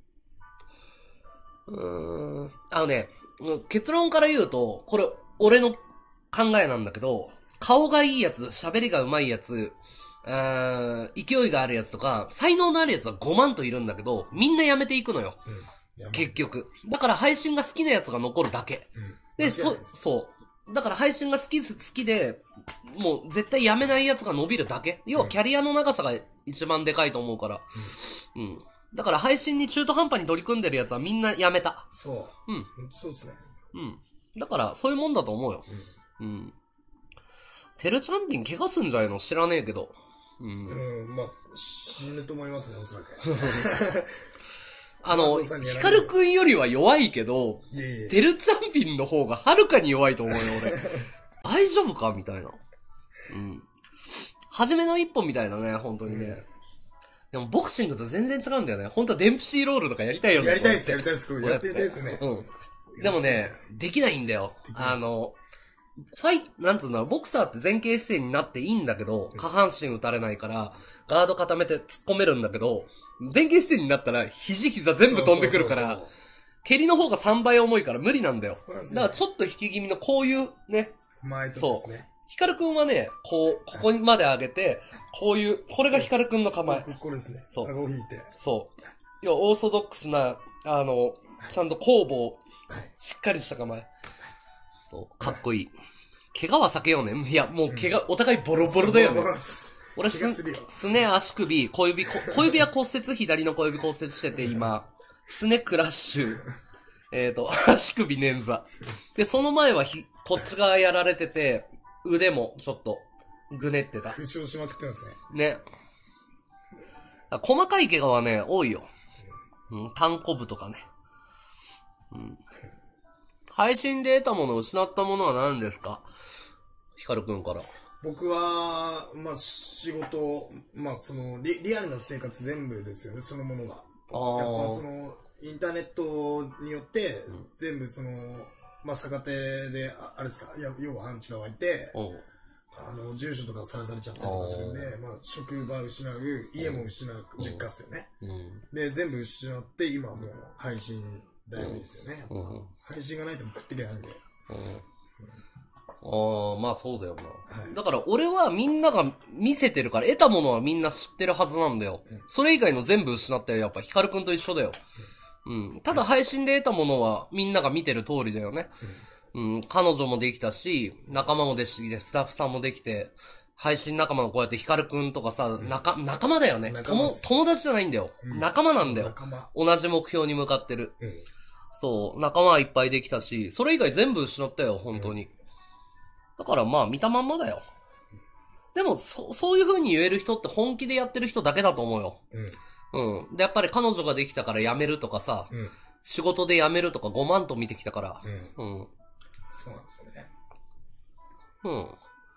Speaker 2: ーん。あのね、結論から言うと、これ、俺の考えなんだけど、顔がいいやつ、喋りが上手いやつ、あ勢いがあるやつとか、才能のあるやつはごまんといるんだけど、みんな辞めていくのよ。うん、結局。だから配信が好きなやつが残るだけ。うん、で、そ、そう。だから配信が好き、好きで、もう絶対辞めないやつが伸びるだけ。要はキャリアの長さが一番でかいと思うから。うん。うん、だから配信に中途半端に取り組んでるやつはみんな辞めた。
Speaker 1: そう。うん。そうですね。
Speaker 2: うん。だからそういうもんだと思うよ。うん。うん。テルチャンピン怪我すんじゃないの知らねえけど。うん、
Speaker 1: うん、まあ、死ぬと思いますね、おそらく。
Speaker 2: あの、ヒカルくんよりは弱いけど、いやいやテルチャンピンの方がはるかに弱いと思うよ、俺。大丈夫かみたいな。うん。初めの一歩みたいなね、本当にね。うん、でも、ボクシングと全然違うんだよね。本当はデンプシーロールとかやりたいよね。
Speaker 1: やりたいっす、やりたいっす。やってみたいですね。
Speaker 2: うん。でもね、できないんだよ。あの、ファイ、なんつうんだろう、ボクサーって前傾姿勢になっていいんだけど、下半身打たれないから、ガード固めて突っ込めるんだけど、前傾姿勢になったら、肘膝全部飛んでくるから、蹴りの方がさんばい重いから無理なんだよ。だからちょっと引き気味のこういうね、
Speaker 1: 前とですね。
Speaker 2: ヒカルくんはね、こう、ここまで上げて、こういう、これがヒカルくんの構え。
Speaker 1: これですね。
Speaker 2: そう。
Speaker 1: 顎を引いて。
Speaker 2: そう。要はオーソドックスな、あの、ちゃんと後部しっかりした構え。そう。かっこいい。怪我は避けようね。いや、もう怪我、うん、お互いボロボロだよね。俺す、すね、足首、小指、小指は骨折、左の小指骨折してて、今、すねクラッシュ、えっと、足首捻挫。で、その前はひ、こっち側やられてて、腕もちょっと、ぐねってた。
Speaker 1: 負傷しまくってます
Speaker 2: ね。ね。細かい怪我はね、多いよ。うん、単コ部とかね。うん。配信で得たもの、失ったものは何ですか？ヒカルくんから。
Speaker 1: 僕は、まあ、仕事、まあ、そのリ、リアルな生活全部ですよね、そのものが。あやっぱその、インターネットによって、うん、全部その、まあ、逆手で、あれですか、いや要はアンチが湧いて、 あの、住所とかさらされちゃったりとかするんで、まあ、職場失う、家も失う、実家っすよね。
Speaker 2: うん。
Speaker 1: で、全部失って、今はもう配信頼みですよね。
Speaker 2: うん。
Speaker 1: 配信がないと食っていけないんで。
Speaker 2: うん。ああ、まあそうだよな。
Speaker 1: はい、
Speaker 2: だから俺はみんなが見せてるから、得たものはみんな知ってるはずなんだよ。うん、それ以外の全部失ったよ。やっぱヒカルくんと一緒だよ。うん。うん、ただ配信で得たものはみんなが見てる通りだよね。うん。うん、彼女もできたし、仲間もできて、スタッフさんもできて、配信仲間のこうやってヒカルくんとかさ、仲、仲間だよね。友、友達じゃないんだよ。うん、仲間なんだよ。仲間。同じ目標に向かってる。うん、そう、仲間はいっぱいできたし、それ以外全部失ったよ、本当に。うん、だからまあ見たまんまだよ。でも、そ、そういう風に言える人って本気でやってる人だけだと思うよ。うん。うん。で、やっぱり彼女ができたから辞めるとかさ、うん、仕事で辞めるとかごまんと見てきたから。うん。うん。
Speaker 1: そうなんですよね。
Speaker 2: うん。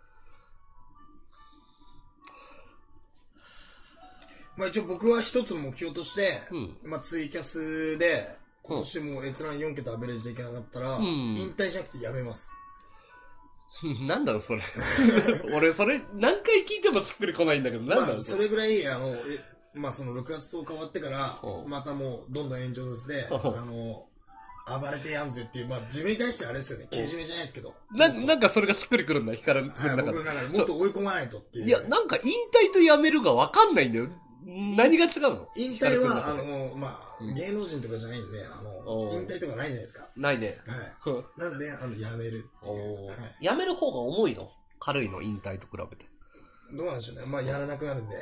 Speaker 1: まあ一応僕は一つの目標として、うん、まあツイキャスで、今年も閲覧よんけたアベレージでいけなかったら、うん、引退しなくてやめます。
Speaker 2: なんだろそれ。俺それ何回聞いてもしっくりこないんだけど、なんだろ
Speaker 1: まあ、それぐらい、あの、えまあそのろくがつとおか終わってから、またもうどんどん炎上させて、あの、暴れてやんぜっていう、まあ自分に対してあれですよね、けじめじゃないですけど。
Speaker 2: な、なんかそれがしっくりくるんだ、ヒカル君
Speaker 1: の中で。僕の中でもっと追い込まないとっていう、ね。
Speaker 2: いや、なんか引退とやめるがわかんないんだよ。何が違うの？
Speaker 1: 引退は、あの、まあ、うん、芸能人とかじゃないんで、あの、引退とかないじゃないですか。
Speaker 2: ないね。
Speaker 1: はい。なんで、あの、やめるっていう。
Speaker 2: はい、やめる方が重いの？軽いの？引退と比べて。
Speaker 1: どうなんでしょうね。まあ、やらなくなるんで。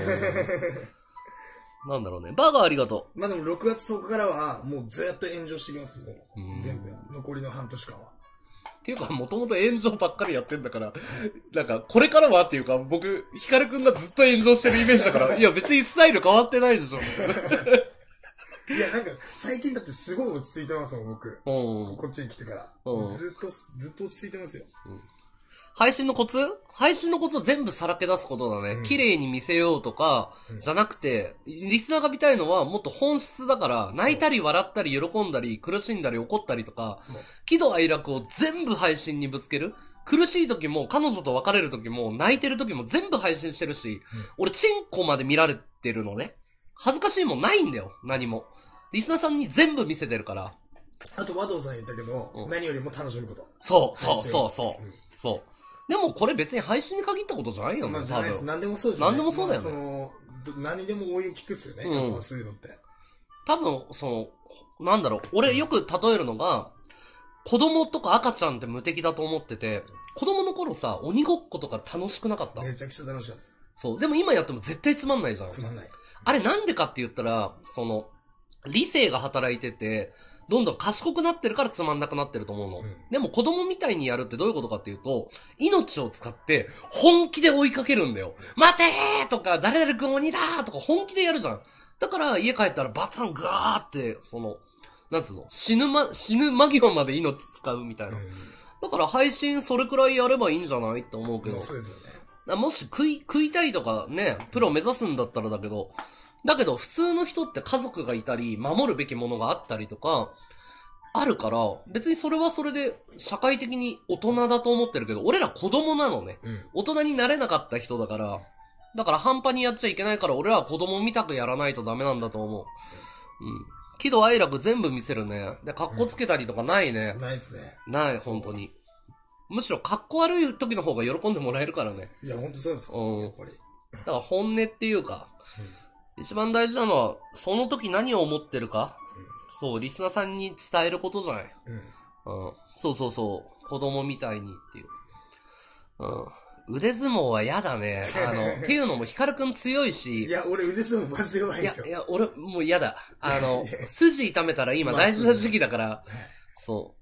Speaker 2: なんだろうね。バーガーありがと
Speaker 1: う。まあでもろくがつとおかからは、もうずっと炎上してきますもう。うん、全部。残りの半年間は。
Speaker 2: っていうか、もともと炎上ばっかりやってんだから、なんか、これからはっていうか、僕、ヒカルくんがずっと炎上してるイメージだから、いや別にスタイル変わってないでしょ。
Speaker 1: いや、なんか、最近だってすごい落ち着いてますもん、僕。こっちに来てから。ずっと、ずっと落ち着いてますよ。うん、
Speaker 2: 配信のコツ？配信のコツを全部さらけ出すことだね。うん、綺麗に見せようとか、じゃなくて、リスナーが見たいのはもっと本質だから、泣いたり笑ったり喜んだり苦しんだり怒ったりとか、喜怒哀楽を全部配信にぶつける。苦しい時も、彼女と別れる時も、泣いてる時も全部配信してるし、うん、俺チンコまで見られてるのね。恥ずかしいもんないんだよ、何も。リスナーさんに全部見せてるから。
Speaker 1: あと、和道さん言ったけど、うん、何よりも楽しむこと。
Speaker 2: そう、そう、そう、そう。うん、そう。でもこれ別に配信に限ったことじゃないよね、
Speaker 1: まあ、多分。何でもそうですよ
Speaker 2: ね。何でもそうだよね。
Speaker 1: まあ、その、何でも応用聞くっすよね、うん、やっぱそういうのって。
Speaker 2: 多分、その、なんだろう、俺よく例えるのが、子供とか赤ちゃんって無敵だと思ってて、子供の頃さ、鬼ごっことか楽しくなかった？
Speaker 1: めちゃくちゃ楽しかったです。
Speaker 2: そう。でも今やっても絶対つまんないじゃん。
Speaker 1: つまんない。
Speaker 2: あれなんでかって言ったら、その、理性が働いてて、どんどん賢くなってるからつまんなくなってると思うの。うん、でも子供みたいにやるってどういうことかっていうと、命を使って本気で追いかけるんだよ。待てーとか、誰々くん鬼だーとか本気でやるじゃん。だから家帰ったらバタンガーって、その、なんつうの、死ぬま、死ぬ間際まで命使うみたいな。うん、だから配信それくらいやればいいんじゃないって思うけど。
Speaker 1: そうですよね。
Speaker 2: もし食い、食いたいとかね、プロ目指すんだったらだけど、だけど普通の人って家族がいたり、守るべきものがあったりとか、あるから、別にそれはそれで社会的に大人だと思ってるけど、俺ら子供なのね。うん、大人になれなかった人だから、だから半端にやっちゃいけないから俺らは子供みたくやらないとダメなんだと思う。うん。喜怒哀楽全部見せるね。で、格好つけたりとかないね。
Speaker 1: うん、ないっすね。
Speaker 2: ない、本当に。むしろ格好悪い時の方が喜んでもらえるからね。
Speaker 1: いや、ほんとそうです。うん。やっぱり。
Speaker 2: だから本音っていうか、うん、一番大事なのは、その時何を思ってるか。そう、リスナーさんに伝えることじゃない。うん。うん。そうそうそう。子供みたいにっていう。うん。腕相撲は嫌だね。あの、っていうのもヒカルくん強いし。
Speaker 1: いや、俺腕相撲マジで弱いんですよ。
Speaker 2: いや、いや、俺もう嫌だ。あの、筋痛めたら今大事な時期だから。まあ、そう。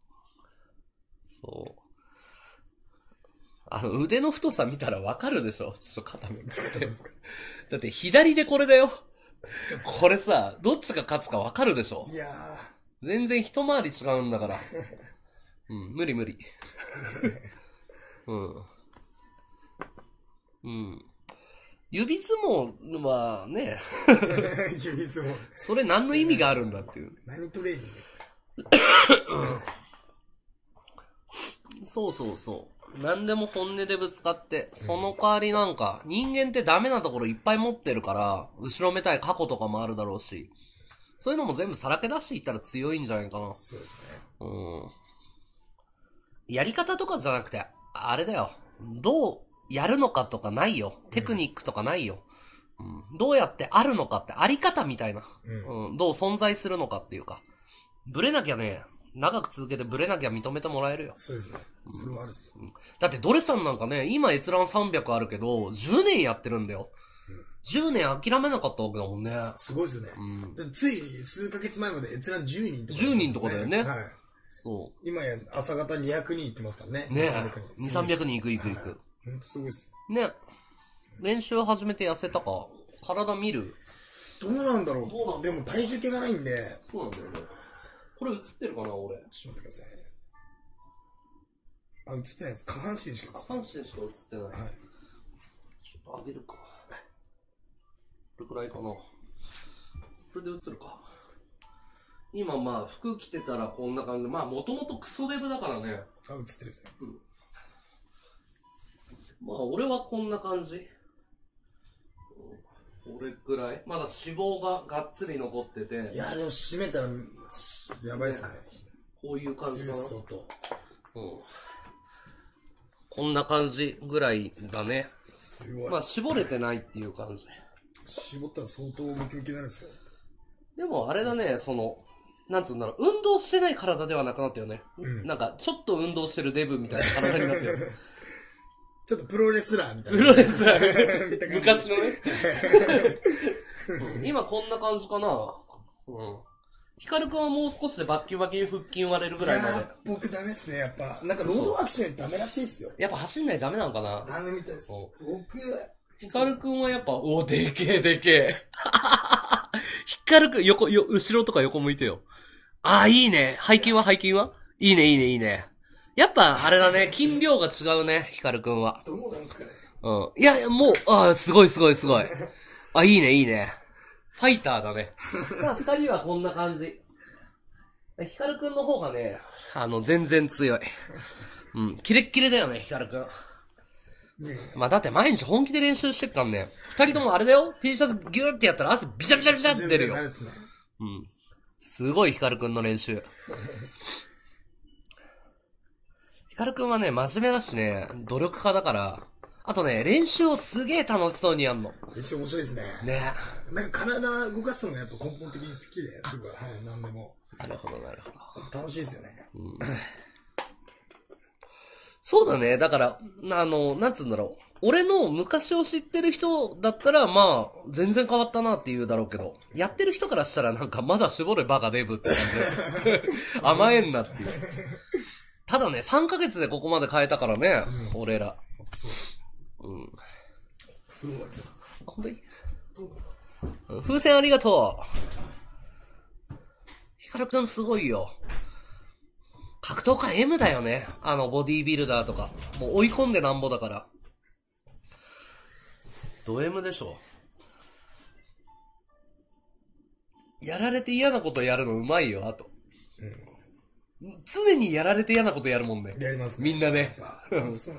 Speaker 2: そう。あの、腕の太さ見たらわかるでしょ？ちょっと肩めくって。だって左でこれだよ。これさ、どっちが勝つかわかるでしょ？
Speaker 1: いやー。
Speaker 2: 全然一回り違うんだから。うん、無理無理。うん。うん。指相撲はね。
Speaker 1: 指相撲。
Speaker 2: それ何の意味があるんだっていう。
Speaker 1: 何トレーニング
Speaker 2: そうそうそう。 何でも本音でぶつかって、その代わりなんか、人間ってダメなところいっぱい持ってるから、後ろめたい過去とかもあるだろうし、そういうのも全部さらけ出していったら強いんじゃないかな。
Speaker 1: そうですね。
Speaker 2: うん。やり方とかじゃなくて、あれだよ。どうやるのかとかないよ。テクニックとかないよ。うん、どうやってあるのかって、あり方みたいな、うんうん。どう存在するのかっていうか。ブレなきゃね、長く続けてブレなきゃ認めてもらえるよ。
Speaker 1: そうですね。それはあるっす、
Speaker 2: うん。だってドレさんなんかね、今閲覧さんびゃくあるけど、じゅうねんやってるんだよ。うん、じゅうねん諦めなかったわけだもんね。
Speaker 1: すごいですよね。うん、つい数ヶ月前まで閲覧じゅうにんとか、ね。
Speaker 2: じゅうにんとかだよね。
Speaker 1: はい。
Speaker 2: そう。
Speaker 1: 今や朝方にひゃくにんいってますからね。
Speaker 2: ねえ。にせんさんびゃくにんいくいくいく。はい、
Speaker 1: ほんとすごいっす。
Speaker 2: ね。練習始めて痩せたか体見る
Speaker 1: どうなんだろう。どうなんでも体重計がないんで。
Speaker 2: そうなんだよね。これ映ってるかな俺。
Speaker 1: ちょっと待ってください。あ、映ってないです。下半身しか映ってない。
Speaker 2: 下半身しか映ってない。はい。ちょっと上げるか。これくらいかな。これで映るか。今まあ服着てたらこんな感じで、まあもともとクソデブだからね。
Speaker 1: あ、映ってるですね。うん。
Speaker 2: まあ俺はこんな感じ。これくらいまだ脂肪ががっつり残ってて。
Speaker 1: いやでも締めたらやばいっすね。
Speaker 2: こういう感じかな。
Speaker 1: うん。
Speaker 2: こんな感じぐらいだね。
Speaker 1: すごい。
Speaker 2: まあ絞れてないっていう感じ。
Speaker 1: 絞ったら相当ムキムキになるんですよ。
Speaker 2: でもあれだね、その、なんつうんだろう、運動してない体ではなくなったよね。うん、なんか、ちょっと運動してるデブみたいな体になってる。
Speaker 1: ちょっとプロレスラーみたいな。
Speaker 2: プロレスラー昔のね、うん。今こんな感じかな。うん。ヒカルくんはもう少しでバッキバキに腹筋割れるぐらいまで。いや
Speaker 1: 僕ダメっすね、やっぱ。なんかロードワークしないとダメらしいっすよ。
Speaker 2: やっぱ走んないとダメなのかな。
Speaker 1: ダメみたいです。僕
Speaker 2: ヒカルくんはやっぱ、お、でけえでけえ。ヒカルくん、横、よ、後ろとか横向いてよ。ああ、いいね。背筋は背筋はいいね、いいね、いいね。やっぱ、あれだね、筋量が違うね、ヒカルくんは。
Speaker 1: どうなんすかね。
Speaker 2: うん。いやいや、もう、ああ、すごいすごいすごい。あ、いいね、いいね。ファイターだね。まあ、二人はこんな感じ。ヒカルくんの方がね、あの、全然強い。うん。キレッキレだよね、ヒカルくん。まあだって毎日本気で練習してっからね。二人ともあれだよ ?T シャツギューってやったら汗ビシャビシャビシャって出るよ。うん。すごいヒカルくんの練習。ヒカルくんはね、真面目だしね、努力家だから、あとね、練習をすげえ楽しそうにやんの。
Speaker 1: 練習面白いですね。
Speaker 2: ね。
Speaker 1: なんか体動かすのがやっぱ根本的に好きで、すごい、はい、なんでも。
Speaker 2: なるほど、なるほ
Speaker 1: ど。楽しいですよね。うん。
Speaker 2: そうだね。だから、あの、なんつうんだろう。俺の昔を知ってる人だったら、まあ、全然変わったなって言うだろうけど、やってる人からしたらなんかまだ絞れバカデブって感じで。甘えんなっていう。ただね、さんかげつでここまで変えたからね、うん、俺ら。そう。うん。本当に風船ありがとう。ヒカルくんすごいよ。格闘家 M だよね。あの、ボディービルダーとか。もう追い込んでなんぼだから。ド M でしょ。やられて嫌なことやるのうまいよ、あと。うん、常にやられて嫌なことやるもんね。
Speaker 1: やります
Speaker 2: ね。みんなね。そうなんですか。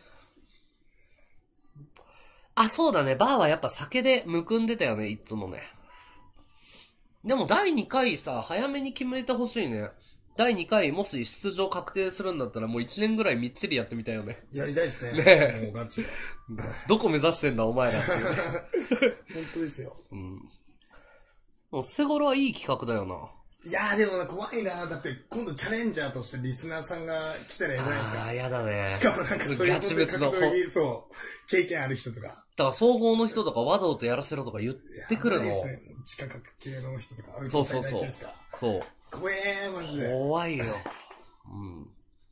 Speaker 2: あ、そうだね。バーはやっぱ酒でむくんでたよね、いつもね。でもだいにかいさ、早めに決めてほしいね。だいにかいもし出場確定するんだったらもういちねんぐらいみっちりやってみたいよね。
Speaker 1: やりたいですね。
Speaker 2: ねえ。
Speaker 1: もうガチ。
Speaker 2: どこ目指してんだお前らっていう、ね。
Speaker 1: 本当ですよ。
Speaker 2: うん。もうセゴロはいい企画だよな。
Speaker 1: いやーでもな、怖いな。だって今度チャレンジャーとしてリスナーさんが来たらいいじゃないですか。
Speaker 2: ああ、やだね。
Speaker 1: しかもなんかそういうことで格闘技、そう、経験ある人とか。だ
Speaker 2: から総合の人とか和道とやらせろとか言ってくるの。
Speaker 1: ね、地下格系の人とか。
Speaker 2: そうそうそう。そう。
Speaker 1: 怖えー、マジで。
Speaker 2: 怖いよ。うん。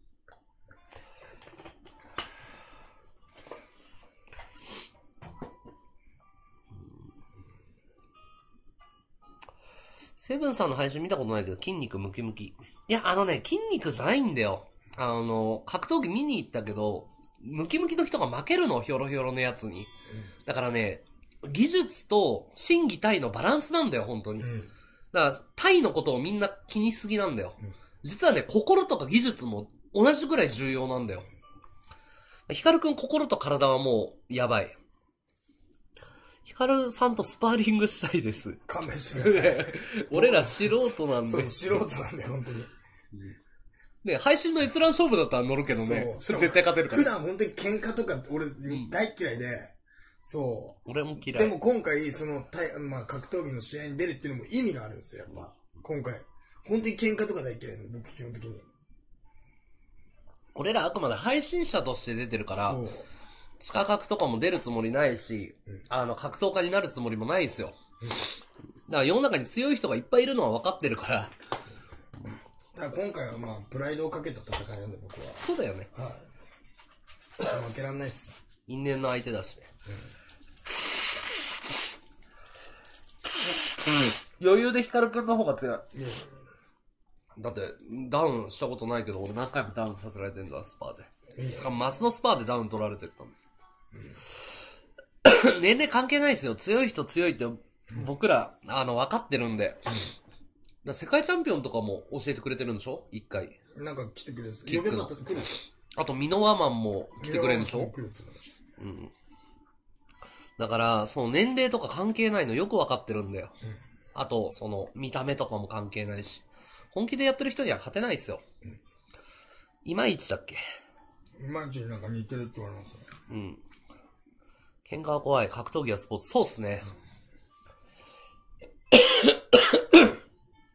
Speaker 2: セブンさんの配信見たことないけど、筋肉ムキムキ。いや、あのね、筋肉じゃないんだよ。あの、格闘技見に行ったけど、ムキムキの人が負けるの、ヒョロヒョロのやつに。うん、だからね、技術と心技体のバランスなんだよ、本当に。うん、だから、体のことをみんな気にしすぎなんだよ。うん、実はね、心とか技術も同じぐらい重要なんだよ。 ヒカルくん心と体はもう、やばい。ヒカルさんとスパーリングしたいです。
Speaker 1: 勘弁してください。
Speaker 2: 俺ら素人なんで。
Speaker 1: そう、素人なんで、本当に。
Speaker 2: ね、配信の閲覧勝負だったら乗るけどね。それ絶対勝てるから。
Speaker 1: 普段本当に喧嘩とか俺大嫌いで、そう。
Speaker 2: 俺も嫌い。
Speaker 1: でも今回、その、まあ、格闘技の試合に出るっていうのも意味があるんですよ、やっぱ。今回。本当に喧嘩とか大嫌いなの、僕基本的に。
Speaker 2: 俺らあくまで配信者として出てるから、そう。地下格とかも出るつもりないし、うん、あの、格闘家になるつもりもないんですよ。うん、だから世の中に強い人がいっぱいいるのは分かってるから。
Speaker 1: だから今回はまあ、プライドをかけた戦いなんで僕は。
Speaker 2: そうだよね。
Speaker 1: はい。負けらんないっす。
Speaker 2: 因縁の相手だしね。うん。余裕でヒカルくんの方が強い。だって、ダウンしたことないけど、俺何回もダウンさせられてんだ、スパーで。しかも、マスのスパーでダウン取られてたの。年齢関係ないですよ。強い人強いって、僕ら、あの、分かってるんで。だ世界チャンピオンとかも教えてくれてるんでしょ一回。
Speaker 1: なんか来てくれるんです。呼べば来るんです。
Speaker 2: あと、ミノワマンも来てくれるんでしょうん。だから、その年齢とか関係ないのよく分かってるんだよ。うん、あと、その、見た目とかも関係ないし。本気でやってる人には勝てないっすよ。うん、いまいちだっけ
Speaker 1: いまいちなんか似てるって言われますね。
Speaker 2: うん。喧嘩は怖い。格闘技はスポーツ。そうっすね。うん、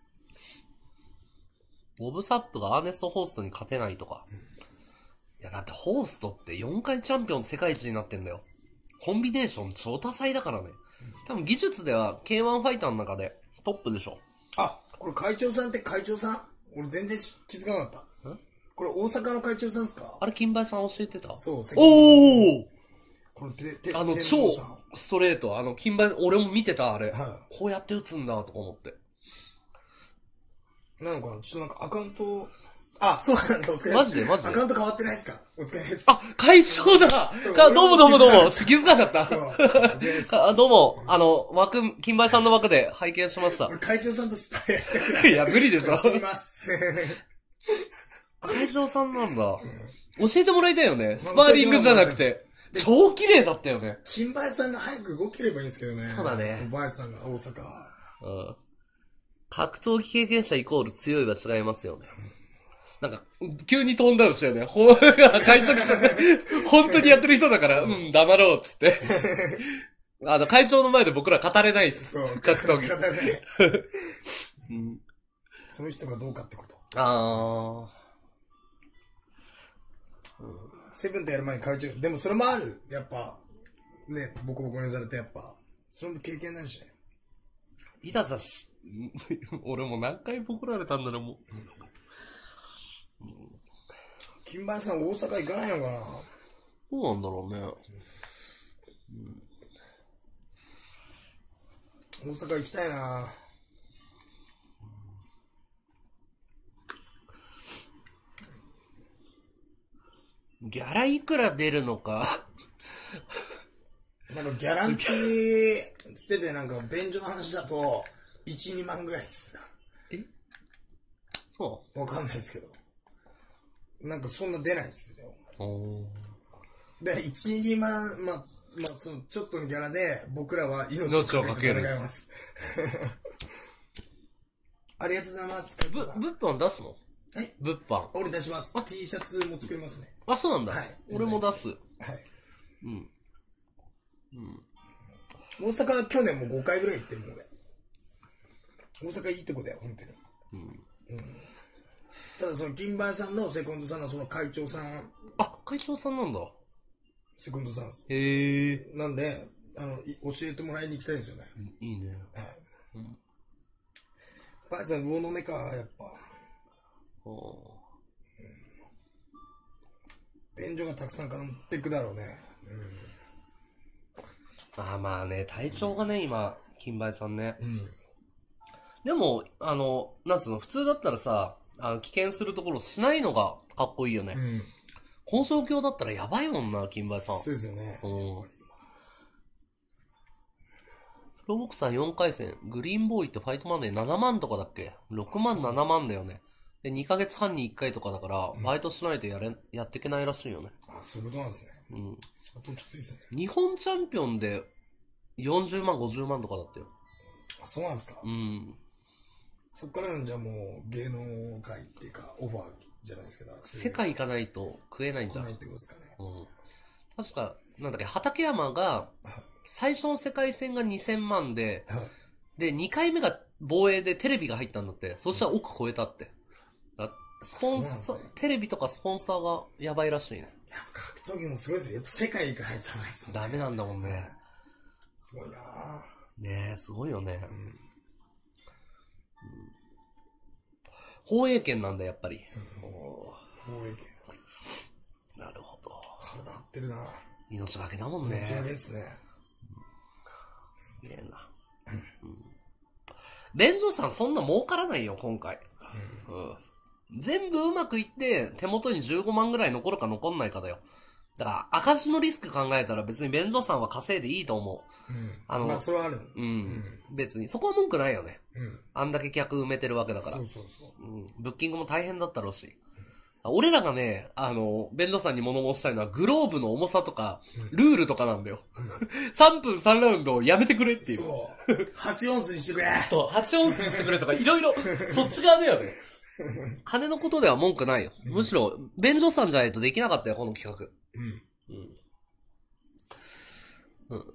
Speaker 2: ボブサップがアーネスト・ホーストに勝てないとか。うん、いや、だってホーストってよんかいチャンピオン世界一になってんだよ。コンビネーション超多彩だからね。多分技術では ケーワン ファイターの中でトップでしょ。
Speaker 1: あ、これ会長さんって会長さん俺全然気づかなかった。これ大阪の会長さんですか？
Speaker 2: あれ金梅さん教えてた？
Speaker 1: そう、
Speaker 2: おー
Speaker 1: これて、て、
Speaker 2: あの、超ストレート。あの、金梅、俺も見てた、あれ。
Speaker 1: はい、
Speaker 2: こうやって打つんだ、とか思って。
Speaker 1: なのかなちょっとなんかアカウント、あ、そうなんだ、お疲れ様です。
Speaker 2: マジでマジで
Speaker 1: アカウント変わってないですか？お疲れ様です。
Speaker 2: あ、会長だかどうもどうもどうも気づかなかったあどうも、あの、枠、金梅さんの枠で拝見しました。
Speaker 1: 俺会長さんとスパイやってくれ。
Speaker 2: いや、無理でしょ。
Speaker 1: 知ります。
Speaker 2: 会長さんなんだ。教えてもらいたいよね。スパーリングじゃなくて。超綺麗だったよね。
Speaker 1: 金梅さんが早く動ければいいんですけどね。
Speaker 2: そうだね。
Speaker 1: バイさんが大阪。
Speaker 2: うん。格闘技経験者イコール強いは違いますよね。なんか、急にトーンダウンしたよね。ほ、会長したね。本当にやってる人だから、うん、黙ろうっつって。あの、会長の前で僕ら語れないっす。
Speaker 1: そう、
Speaker 2: 格闘技。
Speaker 1: 語れない。うん。その人がどうかってこと。
Speaker 2: ああ。
Speaker 1: セブンとやる前に会長、でもそれもある。やっぱ、ね、ボコボコにされてやっぱ、それも経験になるしね。
Speaker 2: いたさし、俺も何回ボコられたんだろう、もう。
Speaker 1: 金梅さん大阪行かないのかな？
Speaker 2: どうなんだろうね。
Speaker 1: うん、大阪行きたいな。
Speaker 2: ギャラいくら出るのか
Speaker 1: なんかギャランティーつっててなんか便所の話だといち、にまんぐらいです
Speaker 2: えそう
Speaker 1: わかんないですけど。なんかそんな出ないんですよ。で、いち、にまん、まあ、まあ、そのちょっとのギャラで僕らは命をかけて戦います。ありがとうございます。
Speaker 2: ぶ、物販出すの？
Speaker 1: え
Speaker 2: 物販。
Speaker 1: 俺出します。T シャツも作りますね。
Speaker 2: あ、そうなんだ。
Speaker 1: はい。
Speaker 2: 俺も出す。はい。
Speaker 1: うん。うん。大阪は去年もごかいぐらい行ってるもん、俺。大阪いいとこだよ、本当に。うん。うん。ただその金梅さんのセコンドさんのその会長さん。
Speaker 2: あ、会長さんなんだ。
Speaker 1: セコンドさんです。
Speaker 2: へえ。
Speaker 1: なんで、あの、教えてもらいに行きたいんですよね。
Speaker 2: いいね。
Speaker 1: はい。うん。バイさん、魚の目か、やっぱ。うん。便所がたくさんから持っていくだろうね。
Speaker 2: うん。ああ、まあね、体調がね、今、金梅さんね。
Speaker 1: うん。
Speaker 2: でも、あの、なんつうの、普通だったらさ、あの、危険するところしないのがかっこいいよね。うん。交渉橋だったらやばいもんな、金梅さん。
Speaker 1: そうですよね。うん。
Speaker 2: プロボクサーよんかい戦、グリーンボーイってファイトマネーななまんとかだっけ ?ろくまんななまんだよね。 で、にかげつはんにいっかいとかだから、バイトしないとやれ、やっていけないらしいよね。
Speaker 1: あ、そういうことなんですね。
Speaker 2: うん。
Speaker 1: 相当きついですね。
Speaker 2: 日本チャンピオンでよんじゅうまん、ごじゅうまんとかだったよ。
Speaker 1: あ、そうなんですか。
Speaker 2: うん。
Speaker 1: そっからじゃあもう芸能界っていうか、オファーじゃないですけど。
Speaker 2: 世界行かないと食えないんじゃん。
Speaker 1: 来ないってことですかね。
Speaker 2: うん。確か、なんだっけ、畠山が、最初の世界戦がにせんまんで、で、にかいめが防衛でテレビが入ったんだって。そしたら億超えたって。スポンサー、ね、テレビとかスポンサーがやばいらしいね。
Speaker 1: やっぱ格闘技もすごいですよ。やっぱ世界行かないとダメですもんね。
Speaker 2: ダメなんだもんね。
Speaker 1: すごいなぁ。
Speaker 2: ねえ、すごいよね。
Speaker 1: うんうん、
Speaker 2: 放映権なんだ、やっぱり。
Speaker 1: うん、放映権。
Speaker 2: なるほど。
Speaker 1: 体張ってるなぁ。
Speaker 2: 命がけだもんね。
Speaker 1: 命がけですね。
Speaker 2: すげえな。うん。弁蔵さんそんな儲からないよ、今回。うん。うん全部うまくいって、手元にじゅうごまんぐらい残るか残んないかだよ。だから、赤字のリスク考えたら別に弁蔵さんは稼いでいいと思う。うん。
Speaker 1: あの、まあ、それはある。
Speaker 2: うん。うん、別に。そこは文句ないよね。
Speaker 1: うん。
Speaker 2: あんだけ客埋めてるわけだから。
Speaker 1: そうそうそう。
Speaker 2: うん。ブッキングも大変だったろうし。うん、俺らがね、あの、弁蔵さんに物申したいのは、グローブの重さとか、うん、ルールとかなんだよ。うん、さんぷんさんラウンドをやめてくれっていう。
Speaker 1: そう。はちオンスにしてくれ。
Speaker 2: そう、はちオンスにしてくれとか、いろいろ、そっち側だよね。金のことでは文句ないよ。うん、むしろ、弁蔵さんじゃないとできなかったよ、この企画。うん。うん。うん。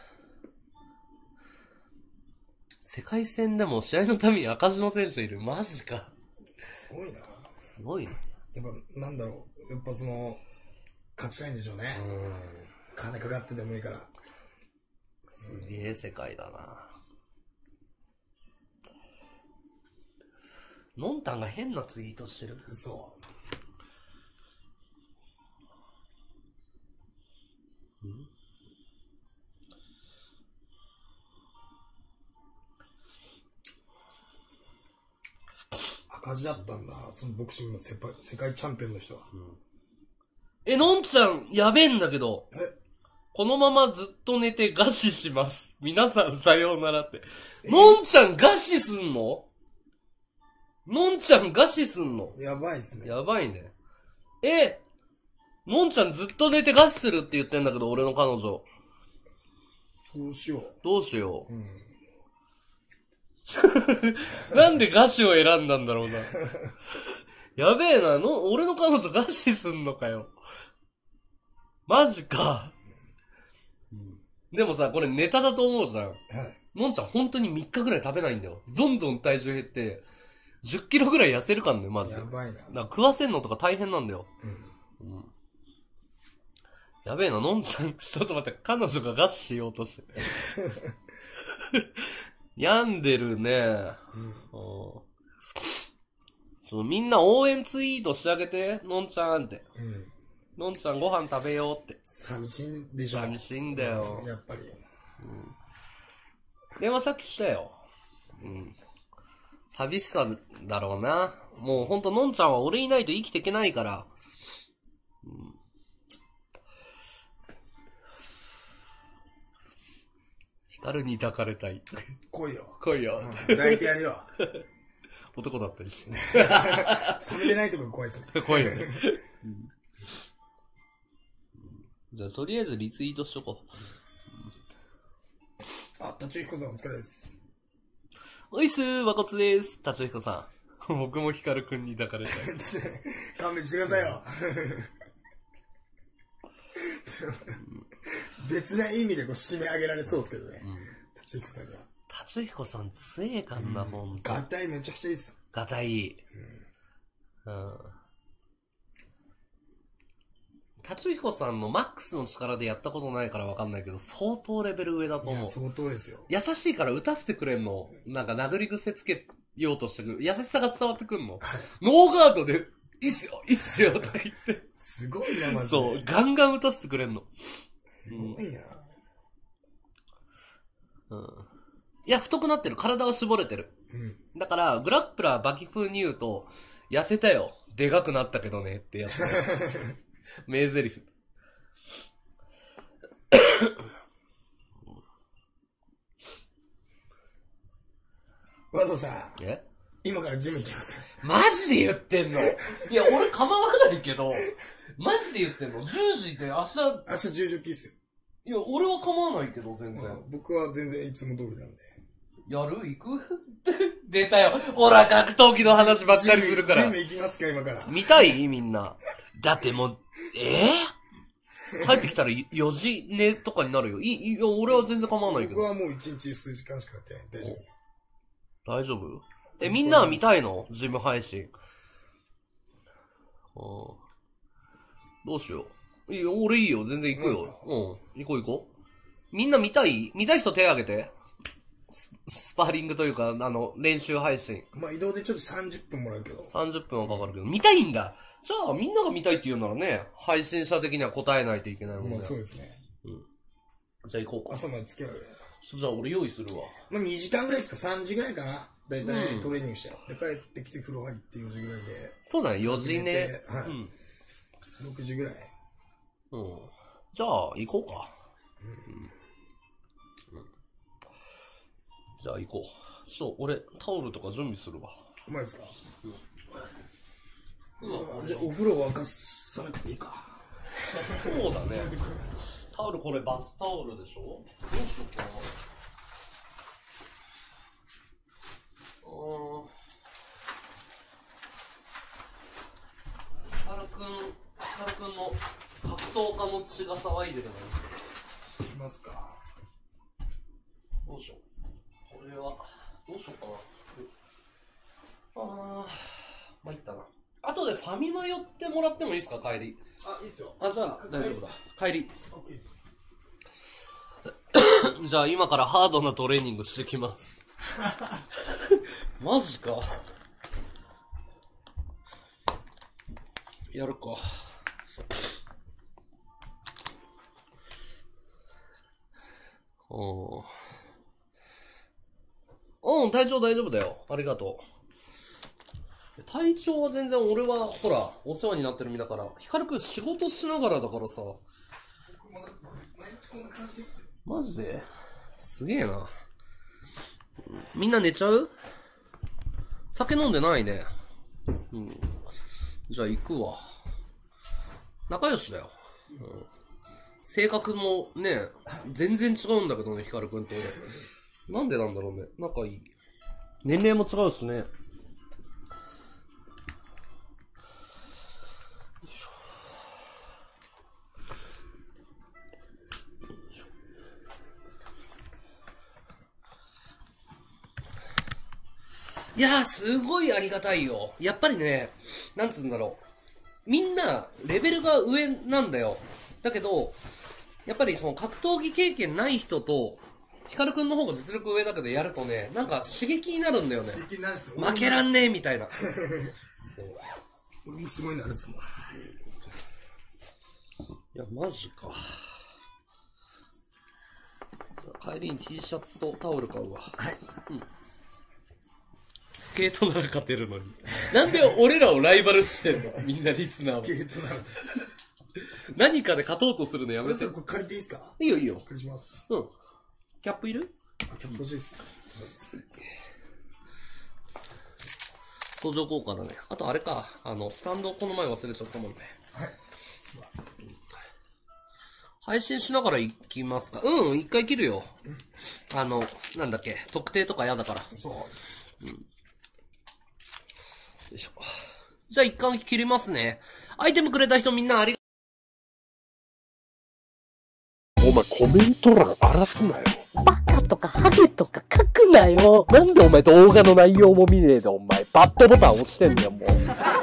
Speaker 2: 世界戦でも試合のために赤字の選手いる。マジか。
Speaker 1: すごいな。
Speaker 2: すごいね。
Speaker 1: やっぱ、なんだろう。やっぱその、勝ちたいんでしょうね。うん。金かかってでもいいから。
Speaker 2: すげえ世界だな。のんたんが変なツイートしてる。
Speaker 1: そう。ん赤字だったんだ。そのボクシングの世界、世界チャンピオンの人は。うん、
Speaker 2: え、のんちゃん、やべえんだけど。えこのままずっと寝て餓死します。皆さんさようならって。のんちゃん餓死すんののんちゃん餓死すんの
Speaker 1: やばいっすね。
Speaker 2: やばいね。え、のんちゃんずっと寝て餓死するって言ってんだけど、俺の彼女。
Speaker 1: どうしよう。
Speaker 2: どうしよう。うん、なんで餓死を選んだんだろうな。やべえな、の、俺の彼女餓死すんのかよ。マジか。うん、でもさ、これネタだと思うじゃん。はい。のんちゃん本当にみっかぐらい食べないんだよ。どんどん体重減って、じゅっキロぐらい痩せるかんね、マジで。
Speaker 1: やばいな。
Speaker 2: だから食わせんのとか大変なんだよ。うん。うん、やべえな、のんちゃん、ちょっと待って、彼女が餓死しようとして。病んでるね。うん。そう、みんな応援ツイートしてあげて、のんちゃんって。うん。のんちゃんご飯食べようって。
Speaker 1: 寂しいんでしょ。
Speaker 2: 寂しいんだよ。
Speaker 1: うん、やっぱり。うん。
Speaker 2: 電話さっきしたよ。うん。寂しさだろうな。もうほんとのんちゃんは俺いないと生きていけないから。うん。ヒカルに抱かれたい。
Speaker 1: 来いよ。
Speaker 2: 来いよ。
Speaker 1: うん、抱いてやるよ。
Speaker 2: 男だったりして。
Speaker 1: 冷めてないとこ怖いですね。
Speaker 2: 怖いよね。うん、じゃあとりあえずリツイートしとこう。
Speaker 1: あ、達彦さんお疲れです。
Speaker 2: おいっすー、和骨です。達彦さん。僕もヒカルくんに抱かれたい。
Speaker 1: 勘弁してくださいよ。別な意味でこう締め上げられそうですけどね。達彦さんが。
Speaker 2: 達彦さん強えかんな、ほんと。
Speaker 1: ガタイめちゃくちゃいいっす。
Speaker 2: ガタイいい。うん。うん。達彦さんのマックスの力でやったことないからわかんないけど、相当レベル上だと思う。いや、
Speaker 1: 相当ですよ。
Speaker 2: 優しいから打たせてくれんの。なんか殴り癖つけようとしてくる。優しさが伝わってくんの。はい、ノーガードで、いいっすよ、いいっすよ、とか言って。
Speaker 1: すごいな、マジで。
Speaker 2: そう、ガンガン打たせてくれんの。
Speaker 1: すごいな。
Speaker 2: うん。いや、太くなってる。体は絞れてる。うん。だから、グラップラーバキ風に言うと、痩せたよ。でかくなったけどね、ってやつ。名台詞。
Speaker 1: ワトさん。
Speaker 2: え
Speaker 1: 今からジム行きます。
Speaker 2: マジで言ってんの？いや、俺構わないけど、マジで言ってんの？ じゅう 時って明日、
Speaker 1: 明日じゅうじ起きですよ。
Speaker 2: いや、俺は構わないけど、全然。
Speaker 1: 僕は全然いつも通りなんで。
Speaker 2: やる？行く？出たよ。ほら、格闘技の話ばっかりするから。
Speaker 1: ジム行きますか、今から。
Speaker 2: 見たい？みんな。だってもう、えぇ、ー、帰ってきたらよじ寝とかになるよ。いい、いや、俺は全然構わないけど。
Speaker 1: 僕はもういちにち数時間しかやってない。大丈夫です。
Speaker 2: 大丈夫？え、みんなは見たいの？ジム配信。ああ。どうしよう。いいよ、俺いいよ。全然行くよ。うん。行こう行こう。みんな見たい？見たい人手挙げて。ス, スパーリングというか、あの、練習配信。
Speaker 1: まあ、移動でちょっとさんじゅっぷんもらうけど。
Speaker 2: さんじゅっぷんはかかるけど。見たいんだ。じゃあ、みんなが見たいって言うならね、配信者的には答えないといけないもんね。
Speaker 1: まあ、そうですね。
Speaker 2: うん。じゃあ行こうか。
Speaker 1: 朝まで付き合うよ。
Speaker 2: じゃあ俺用意するわ。
Speaker 1: まあ、にじかんぐらいですか？ さん 時ぐらいかな。だいたいトレーニングして。で、帰ってきて風呂入ってよじぐらいで。
Speaker 2: そうだね、よじね。
Speaker 1: はい。うん、ろくじぐらい。
Speaker 2: うん。じゃあ、行こうか。うん。うん、じゃあ行こう。そう、俺、タオルとか準備するわ。
Speaker 1: うまいですか？
Speaker 2: うん。
Speaker 1: うん、じゃあお風呂沸かさなくていいか。
Speaker 2: そうだね。タオル、これバスタオルでしょ？どうしようかな。ヒカルくん、ヒカルくんの格闘家の血が騒いでるのに。
Speaker 1: いきますか。
Speaker 2: どうしよう。これは、どうしようかな。あー、参ったな。後でファミマ寄ってもらってもいいですか、帰り。
Speaker 1: あ、いいですよ。
Speaker 2: あ、じゃあ、大丈夫だ。帰り。
Speaker 1: いい
Speaker 2: じゃあ、今からハードなトレーニングしてきます。マジか。やるか。おー。うん、体調大丈夫だよ。ありがとう。体調は全然俺は、ほら、お世話になってる身だから。ヒカルくん仕事しながらだからさ。マジですげえな。みんな寝ちゃう？酒飲んでないね。うん。じゃあ行くわ。仲良しだよ。うん、性格もね、全然違うんだけどね、ヒカルくんと俺。なんでなんだろうね。仲いい。年齢も違うしね。いやー、すごいありがたいよ。やっぱりね、なんつうんだろう。みんな、レベルが上なんだよ。だけど、やっぱりその格闘技経験ない人と、ヒカルくんの方が実力上だけどやるとね、なんか刺激になるんだよね。
Speaker 1: 刺激になるんですよ。
Speaker 2: 負けらんねえみたいな。
Speaker 1: そう。俺もすごいなるっすもん。
Speaker 2: いや、マジか。帰りに T シャツとタオル買うわ。
Speaker 1: はい。うん。
Speaker 2: スケートなら勝てるのに。なんで俺らをライバルしてんの？みんなリスナーは。
Speaker 1: スケートなら。
Speaker 2: 何かで勝とうとするのやめて。
Speaker 1: これ借りていいですか？
Speaker 2: いいよいいよ。
Speaker 1: 借りします。
Speaker 2: うん。キャップいる？
Speaker 1: あ、キャップ欲しいっす。
Speaker 2: 登場効果だね。あとあれか、あの、スタンドこの前忘れちゃったもんね。
Speaker 1: はい。
Speaker 2: 配信しながら行きますか？うん、一回切るよ。あの、なんだっけ、特定とか嫌だから。
Speaker 1: そう。
Speaker 2: うん。よいしょ。じゃあ一回切りますね。アイテムくれた人みんなありが
Speaker 3: お前コメント欄荒らすなよ。
Speaker 4: バカとかハゲとか書くなよ。
Speaker 3: なんでお前動画の内容も見ねえでお前バッドボタン押してんだよもう。